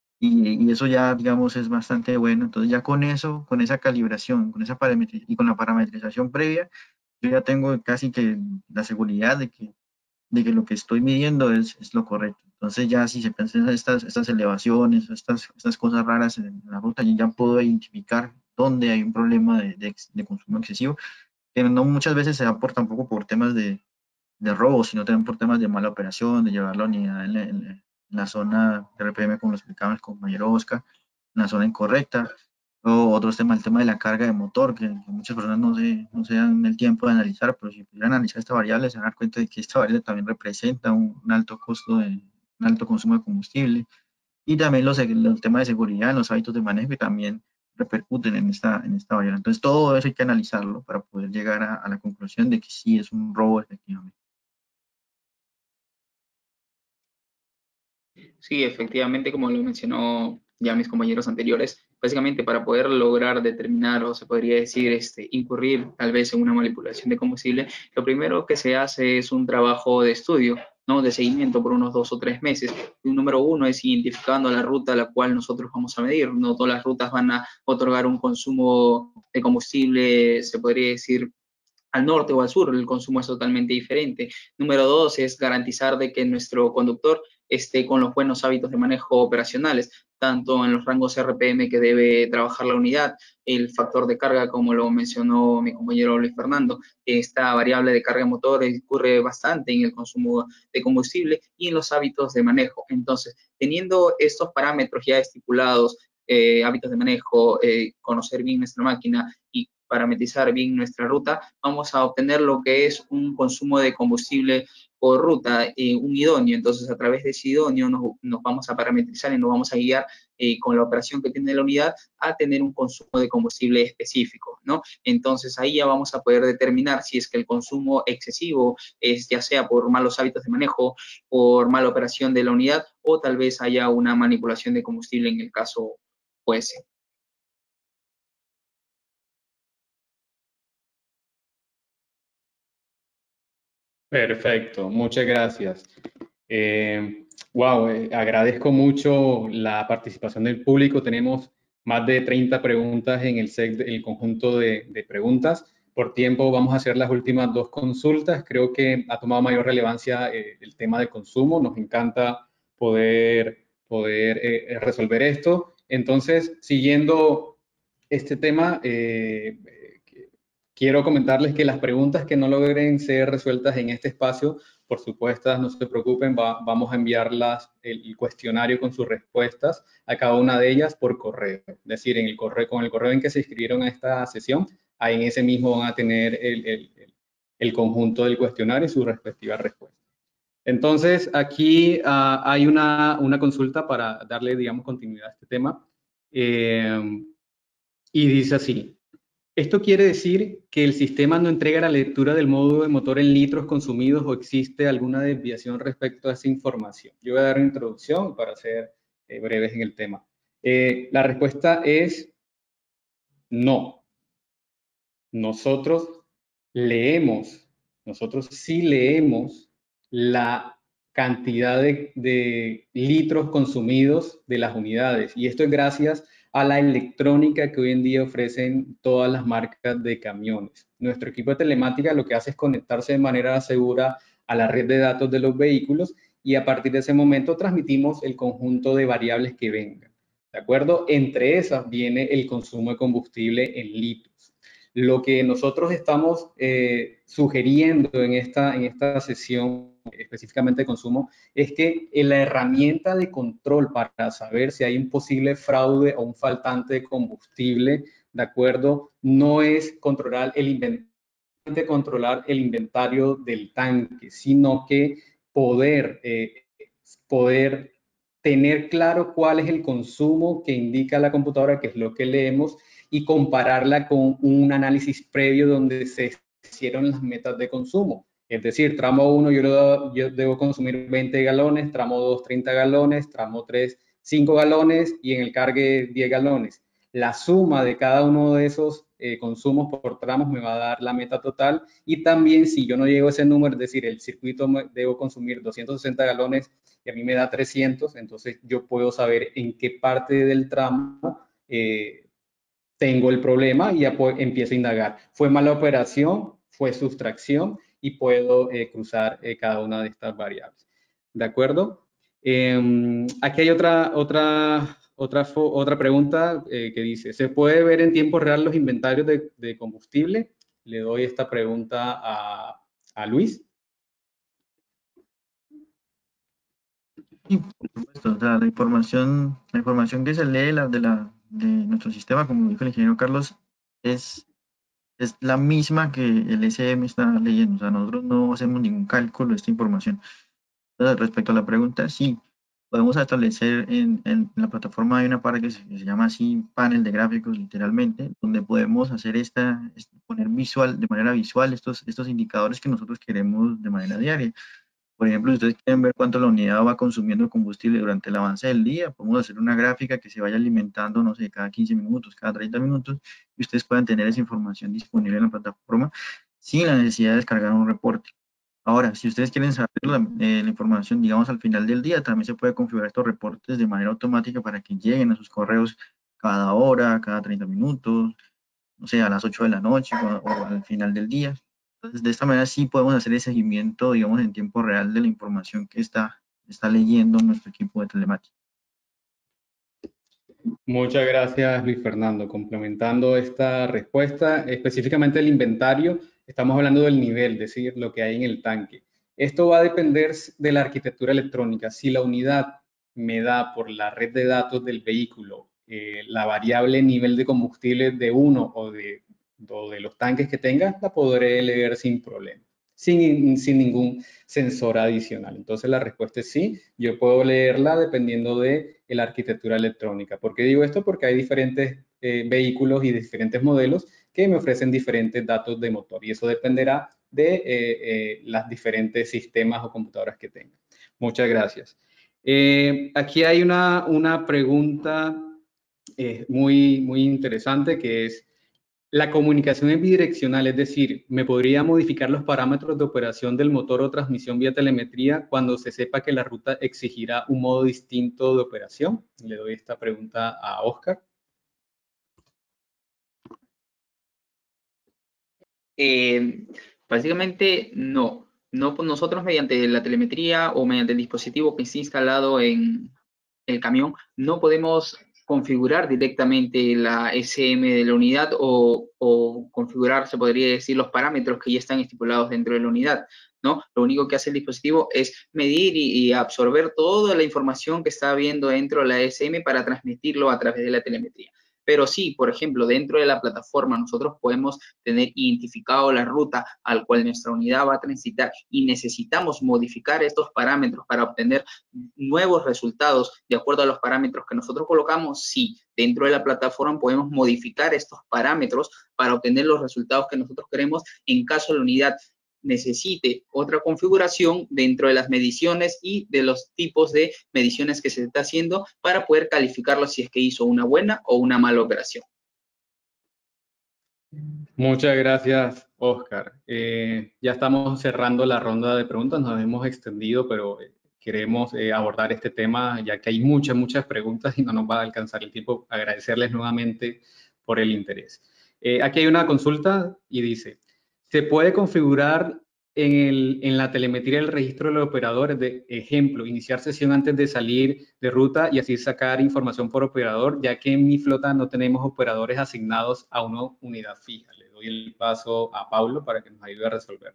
Y, y, eso ya, digamos, es bastante bueno. Entonces ya con eso, con esa calibración, con esa parametrización y con la parametrización previa, yo ya tengo casi que la seguridad de que de que lo que estoy midiendo es, es lo correcto. Entonces ya si se piensan estas, estas elevaciones, estas, estas cosas raras en la ruta, yo ya puedo identificar dónde hay un problema de, de, de consumo excesivo, que no muchas veces se da por tampoco por temas de, de robo, sino también por temas de mala operación, de llevar la unidad en la, en la, en la zona de R P M, como lo explicaba el compañero Oscar, en la zona incorrecta. O otros temas, el tema de la carga de motor, que, que muchas personas no se, no se dan el tiempo de analizar, pero si pudieran analizar esta variable, se van a dar cuenta de que esta variable también representa un, un alto costo, de, un alto consumo de combustible. Y también los, los temas de seguridad, los hábitos de manejo, que también repercuten en esta, en esta variable. Entonces, todo eso hay que analizarlo para poder llegar a, a la conclusión de que sí es un robo efectivamente. Sí, efectivamente, como lo mencionó ya mis compañeros anteriores, básicamente para poder lograr determinar, o se podría decir, este, incurrir tal vez en una manipulación de combustible, lo primero que se hace es un trabajo de estudio, ¿no? De seguimiento por unos dos o tres meses. Y un número uno es identificando la ruta a la cual nosotros vamos a medir. No todas las rutas van a otorgar un consumo de combustible, se podría decir, al norte o al sur, el consumo es totalmente diferente. Número dos es garantizar de que nuestro conductor esté con los buenos hábitos de manejo operacionales, tanto en los rangos R P M que debe trabajar la unidad, el factor de carga, como lo mencionó mi compañero Luis Fernando, esta variable de carga de motor ocurre bastante en el consumo de combustible y en los hábitos de manejo. Entonces, teniendo estos parámetros ya estipulados, eh, hábitos de manejo, eh, conocer bien nuestra máquina y parametrizar bien nuestra ruta, vamos a obtener lo que es un consumo de combustible por ruta, eh, un idóneo. Entonces, a través de ese idóneo nos, nos vamos a parametrizar y nos vamos a guiar eh, con la operación que tiene la unidad a tener un consumo de combustible específico, ¿no? Entonces, ahí ya vamos a poder determinar si es que el consumo excesivo es ya sea por malos hábitos de manejo, por mala operación de la unidad, o tal vez haya una manipulación de combustible en el caso fuese. Perfecto, muchas gracias. Eh, wow, eh, agradezco mucho la participación del público. Tenemos más de treinta preguntas en el set, el conjunto de, de preguntas. Por tiempo vamos a hacer las últimas dos consultas. Creo que ha tomado mayor relevancia eh, el tema de consumo. Nos encanta poder, poder eh, resolver esto. Entonces, siguiendo este tema, eh, quiero comentarles que las preguntas que no logren ser resueltas en este espacio, por supuesto, no se preocupen, va, vamos a enviarlas el, el, cuestionario con sus respuestas a cada una de ellas por correo. Es decir, en el correo, con el correo en que se inscribieron a esta sesión, ahí en ese mismo van a tener el, el, el conjunto del cuestionario y su respectiva respuesta. Entonces, aquí uh, hay una, una consulta para darle, digamos, continuidad a este tema. Eh, y dice así: ¿esto quiere decir que el sistema no entrega la lectura del módulo de motor en litros consumidos o existe alguna desviación respecto a esa información? Yo voy a dar una introducción para ser eh, breves en el tema. Eh, la respuesta es no. Nosotros leemos Nosotros sí leemos la cantidad de, de litros consumidos de las unidades, y esto es gracias a la electrónica que hoy en día ofrecen todas las marcas de camiones. Nuestro equipo de telemática lo que hace es conectarse de manera segura a la red de datos de los vehículos, y a partir de ese momento transmitimos el conjunto de variables que vengan. ¿De acuerdo? Entre esas viene el consumo de combustible en litros. Lo que nosotros estamos eh, sugiriendo en esta, en esta sesión específicamente de consumo es que la herramienta de control para saber si hay un posible fraude o un faltante de combustible, ¿de acuerdo? No es controlar el inventario, controlar el inventario del tanque, sino que poder, eh, poder tener claro cuál es el consumo que indica la computadora, que es lo que leemos, y compararla con un análisis previo donde se hicieron las metas de consumo. Es decir, tramo uno yo, lo, yo debo consumir veinte galones, tramo dos treinta galones, tramo tres cinco galones y en el cargue diez galones. La suma de cada uno de esos eh, consumos por tramos me va a dar la meta total, y también si yo no llego a ese número, es decir, el circuito debo consumir doscientos sesenta galones y a mí me da trescientos, entonces yo puedo saber en qué parte del tramo eh, tengo el problema y ya empiezo a indagar. ¿Fue mala operación? ¿Fue sustracción? Y puedo eh, cruzar eh, cada una de estas variables. ¿De acuerdo? Eh, aquí hay otra, otra, otra, otra pregunta eh, que dice, ¿se puede ver en tiempo real los inventarios de, de combustible? Le doy esta pregunta a, a Luis. Sí, por supuesto. O sea, la información, la información que se lee la de, la, de nuestro sistema, como dijo el ingeniero Carlos, es, es la misma que el S M está leyendo. O sea, nosotros no hacemos ningún cálculo de esta información. Entonces, respecto a la pregunta, sí, podemos establecer en, en la plataforma hay una parte que se, que se llama así panel de gráficos, literalmente, donde podemos hacer esta, poner visual, de manera visual estos, estos indicadores que nosotros queremos de manera diaria. Por ejemplo, si ustedes quieren ver cuánto la unidad va consumiendo combustible durante el avance del día, podemos hacer una gráfica que se vaya alimentando, no sé, cada quince minutos, cada treinta minutos, y ustedes puedan tener esa información disponible en la plataforma sin la necesidad de descargar un reporte. Ahora, si ustedes quieren saber la, eh, la información, digamos, al final del día, también se puede configurar estos reportes de manera automática para que lleguen a sus correos cada hora, cada treinta minutos, no sé, a las ocho de la noche o, o al final del día. Entonces, de esta manera sí podemos hacer el seguimiento, digamos, en tiempo real de la información que está, está leyendo nuestro equipo de telemática. Muchas gracias, Luis Fernando. Complementando esta respuesta, específicamente el inventario, estamos hablando del nivel, es decir, lo que hay en el tanque. Esto va a depender de la arquitectura electrónica. Si la unidad me da por la red de datos del vehículo eh, la variable nivel de combustible de uno o de, o de los tanques que tenga, la podré leer sin problema, sin, sin ningún sensor adicional. Entonces la respuesta es sí, yo puedo leerla dependiendo de la arquitectura electrónica. ¿Por qué digo esto? Porque hay diferentes eh, vehículos y diferentes modelos que me ofrecen diferentes datos de motor, y eso dependerá de eh, eh, los diferentes sistemas o computadoras que tengan. Muchas gracias. Eh, aquí hay una, una pregunta eh, muy, muy interesante, que es: la comunicación es bidireccional, es decir, ¿me podría modificar los parámetros de operación del motor o transmisión vía telemetría cuando se sepa que la ruta exigirá un modo distinto de operación? Le doy esta pregunta a Oscar. Eh, básicamente, no. No, nosotros mediante la telemetría o mediante el dispositivo que esté instalado en el camión, no podemos configurar directamente la S M de la unidad o, o configurar, se podría decir, los parámetros que ya están estipulados dentro de la unidad, ¿no? Lo único que hace el dispositivo es medir y, y absorber toda la información que está viendo dentro de la S M para transmitirlo a través de la telemetría. Pero sí, por ejemplo, dentro de la plataforma nosotros podemos tener identificado la ruta al cual nuestra unidad va a transitar y necesitamos modificar estos parámetros para obtener nuevos resultados de acuerdo a los parámetros que nosotros colocamos. Sí, dentro de la plataforma podemos modificar estos parámetros para obtener los resultados que nosotros queremos en caso la unidad necesite otra configuración dentro de las mediciones y de los tipos de mediciones que se está haciendo para poder calificarlo si es que hizo una buena o una mala operación. Muchas gracias Oscar. Eh, ya estamos cerrando la ronda de preguntas, nos hemos extendido, pero queremos eh, abordar este tema ya que hay muchas, muchas preguntas y no nos va a alcanzar el tiempo. Agradecerles nuevamente por el interés. Eh, aquí hay una consulta y dice, ¿se puede configurar en, el, en la telemetría el registro de los operadores? De ejemplo, iniciar sesión antes de salir de ruta y así sacar información por operador, ya que en mi flota no tenemos operadores asignados a una unidad fija. Le doy el paso a Pablo para que nos ayude a resolver.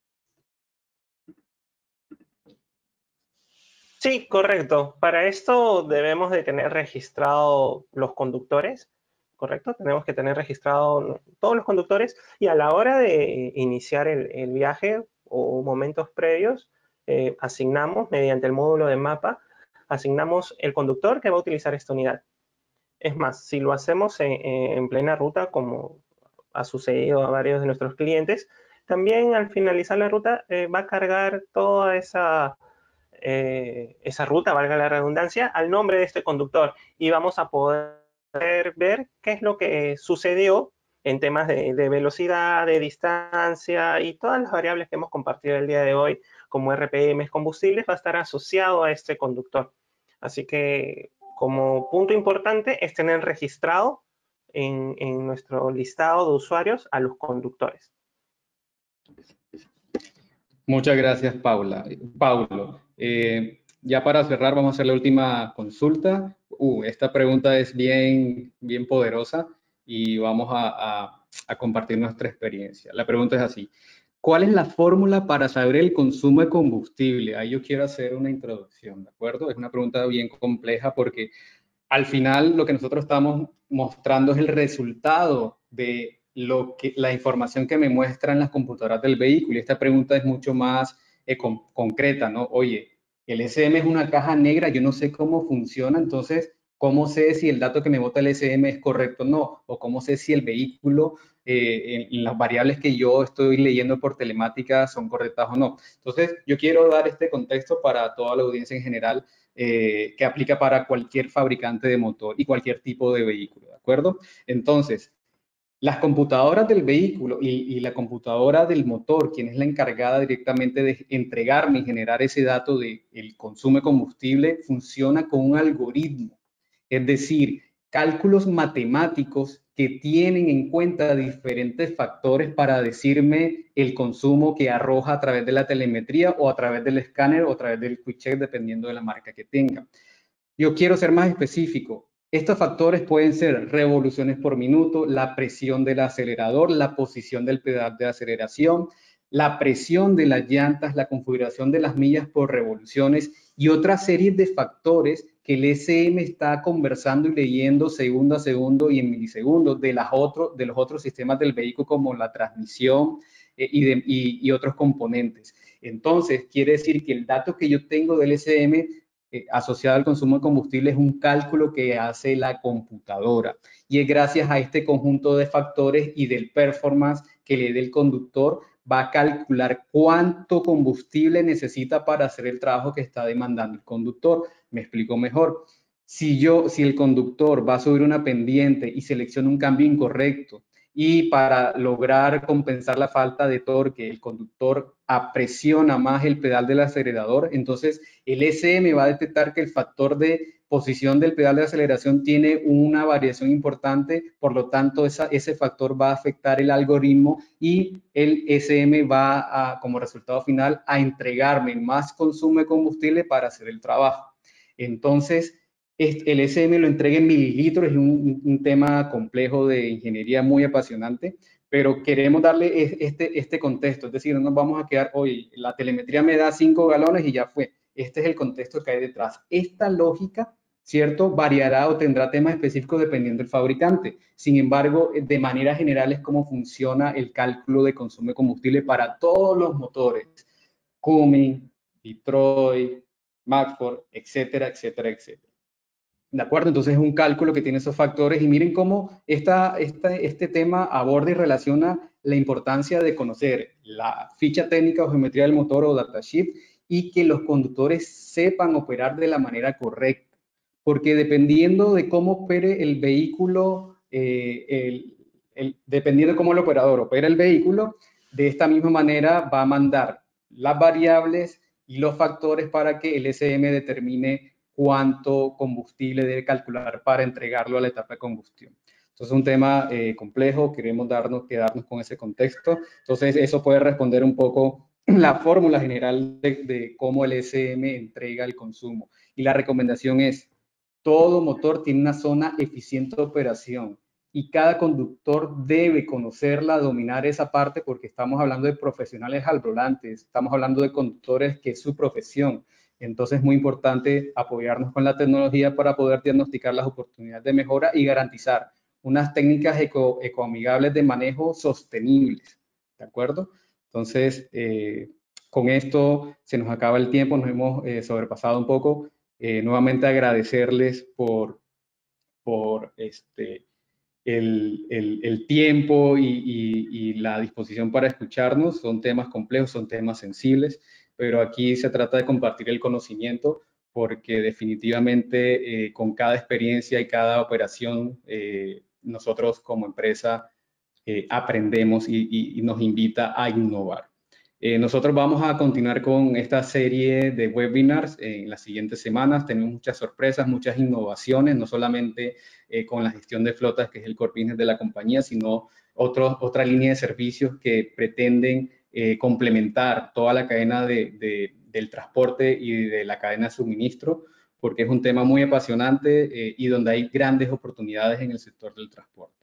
Sí, correcto. Para esto debemos de tener registrado los conductores, ¿correcto? Tenemos que tener registrado todos los conductores y a la hora de iniciar el, el viaje o momentos previos, eh, asignamos mediante el módulo de mapa, asignamos el conductor que va a utilizar esta unidad. Es más, si lo hacemos en, en plena ruta, como ha sucedido a varios de nuestros clientes, también al finalizar la ruta eh, va a cargar toda esa... Eh, esa ruta, valga la redundancia, al nombre de este conductor y vamos a poder ver qué es lo que sucedió en temas de, de velocidad, de distancia y todas las variables que hemos compartido el día de hoy como R P M, combustibles, va a estar asociado a este conductor. Así que como punto importante es tener registrado en, en nuestro listado de usuarios a los conductores. Muchas gracias, Paula. Paulo, eh, ya para cerrar vamos a hacer la última consulta. Uh, esta pregunta es bien, bien poderosa y vamos a, a, a compartir nuestra experiencia. La pregunta es así. ¿Cuál es la fórmula para saber el consumo de combustible? Ahí yo quiero hacer una introducción, ¿de acuerdo? Es una pregunta bien compleja porque al final lo que nosotros estamos mostrando es el resultado de lo que, la información que me muestran las computadoras del vehículo. Y esta pregunta es mucho más eh, con, concreta, ¿no? Oye, el S M es una caja negra, yo no sé cómo funciona, entonces, ¿cómo sé si el dato que me bota el S M es correcto o no? O ¿cómo sé si el vehículo, eh, en, en las variables que yo estoy leyendo por telemática son correctas o no? Entonces, yo quiero dar este contexto para toda la audiencia en general, eh, que aplica para cualquier fabricante de motor y cualquier tipo de vehículo, ¿de acuerdo? Entonces, las computadoras del vehículo y, y la computadora del motor, quien es la encargada directamente de entregarme y generar ese dato del consumo de combustible, funciona con un algoritmo. Es decir, cálculos matemáticos que tienen en cuenta diferentes factores para decirme el consumo que arroja a través de la telemetría o a través del escáner o a través del quick check, dependiendo de la marca que tenga. Yo quiero ser más específico. Estos factores pueden ser revoluciones por minuto, la presión del acelerador, la posición del pedal de aceleración, la presión de las llantas, la configuración de las millas por revoluciones y otra serie de factores que el S M está conversando y leyendo segundo a segundo y en milisegundos de, las otro, de los otros sistemas del vehículo como la transmisión eh, y, de, y, y otros componentes. Entonces, quiere decir que el dato que yo tengo del S M eh, asociado al consumo de combustible es un cálculo que hace la computadora y es gracias a este conjunto de factores y del performance que le dé el conductor, va a calcular cuánto combustible necesita para hacer el trabajo que está demandando el conductor. Me explico mejor. Si yo, si el conductor va a subir una pendiente y selecciona un cambio incorrecto y para lograr compensar la falta de torque, el conductor apresiona más el pedal del acelerador, entonces el S M va a detectar que el factor de posición del pedal de aceleración tiene una variación importante, por lo tanto esa, ese factor va a afectar el algoritmo y el S M va a, como resultado final, a entregarme más consumo de combustible para hacer el trabajo. Entonces, el S M lo entrega en mililitros, es un, un tema complejo de ingeniería muy apasionante, pero queremos darle este, este contexto, es decir, no nos vamos a quedar, oye, la telemetría me da cinco galones y ya fue. Este es el contexto que hay detrás. Esta lógica, ¿cierto?, variará o tendrá temas específicos dependiendo del fabricante. Sin embargo, de manera general es cómo funciona el cálculo de consumo de combustible para todos los motores. Cummins, Detroit, Maxford, etcétera, etcétera, etcétera. ¿De acuerdo? Entonces es un cálculo que tiene esos factores y miren cómo esta, esta, este tema aborda y relaciona la importancia de conocer la ficha técnica o geometría del motor o datasheet y que los conductores sepan operar de la manera correcta. Porque dependiendo de cómo opere el vehículo, eh, el, el, dependiendo de cómo el operador opera el vehículo, de esta misma manera va a mandar las variables y los factores para que el S M determine cuánto combustible debe calcular para entregarlo a la etapa de combustión. Entonces es un tema eh, complejo, queremos darnos, quedarnos con ese contexto. Entonces eso puede responder un poco la fórmula general de, de cómo el S M entrega el consumo. Y la recomendación es, todo motor tiene una zona eficiente de operación y cada conductor debe conocerla, dominar esa parte, porque estamos hablando de profesionales al volante, estamos hablando de conductores que es su profesión. Entonces es muy importante apoyarnos con la tecnología para poder diagnosticar las oportunidades de mejora y garantizar unas técnicas eco, ecoamigables de manejo sostenibles, ¿de acuerdo? Entonces, eh, con esto se nos acaba el tiempo, nos hemos eh, sobrepasado un poco. Eh, nuevamente agradecerles por, por este, el, el, el tiempo y, y, y la disposición para escucharnos. Son temas complejos, son temas sensibles, pero aquí se trata de compartir el conocimiento, porque definitivamente eh, con cada experiencia y cada operación, eh, nosotros como empresa eh, aprendemos y, y, y nos invita a innovar. Eh, nosotros vamos a continuar con esta serie de webinars en las siguientes semanas. Tenemos muchas sorpresas, muchas innovaciones, no solamente eh, con la gestión de flotas, que es el core business de la compañía, sino otro, otra línea de servicios que pretenden eh, complementar toda la cadena de, de, del transporte y de la cadena de suministro, porque es un tema muy apasionante eh, y donde hay grandes oportunidades en el sector del transporte.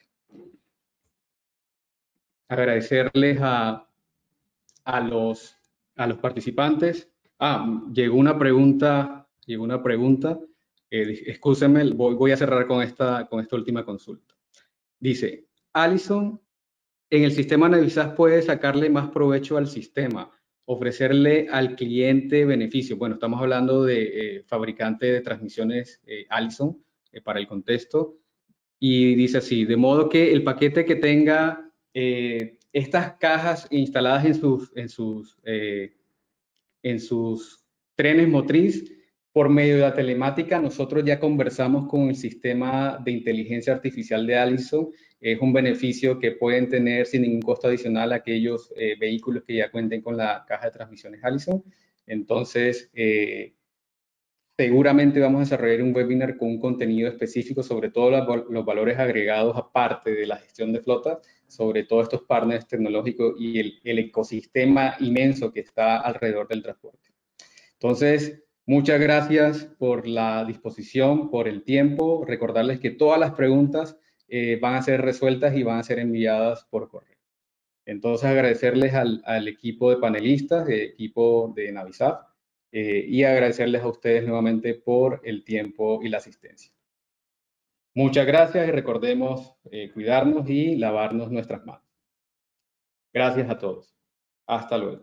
Agradecerles a, a, los, a los participantes. Ah, llegó una pregunta, llegó una pregunta. Eh, excúsenme, voy, voy a cerrar con esta, con esta última consulta. Dice, Allison, en el sistema Navisat puede sacarle más provecho al sistema, ofrecerle al cliente beneficio. Bueno, estamos hablando de eh, fabricante de transmisiones eh, Allison, eh, para el contexto. Y dice así, de modo que el paquete que tenga eh, estas cajas instaladas en sus, en, sus, eh, en sus trenes motriz, por medio de la telemática, nosotros ya conversamos con el sistema de inteligencia artificial de Allison. Es un beneficio que pueden tener sin ningún costo adicional aquellos eh, vehículos que ya cuenten con la caja de transmisiones Allison. Entonces, eh, seguramente vamos a desarrollar un webinar con un contenido específico sobre todos los, los valores agregados aparte de la gestión de flota, sobre todos estos partners tecnológicos y el, el ecosistema inmenso que está alrededor del transporte. Entonces, muchas gracias por la disposición, por el tiempo. Recordarles que todas las preguntas eh, van a ser resueltas y van a ser enviadas por correo. Entonces, agradecerles al, al equipo de panelistas, el equipo de Navisat, eh, y agradecerles a ustedes nuevamente por el tiempo y la asistencia. Muchas gracias y recordemos eh, cuidarnos y lavarnos nuestras manos. Gracias a todos. Hasta luego.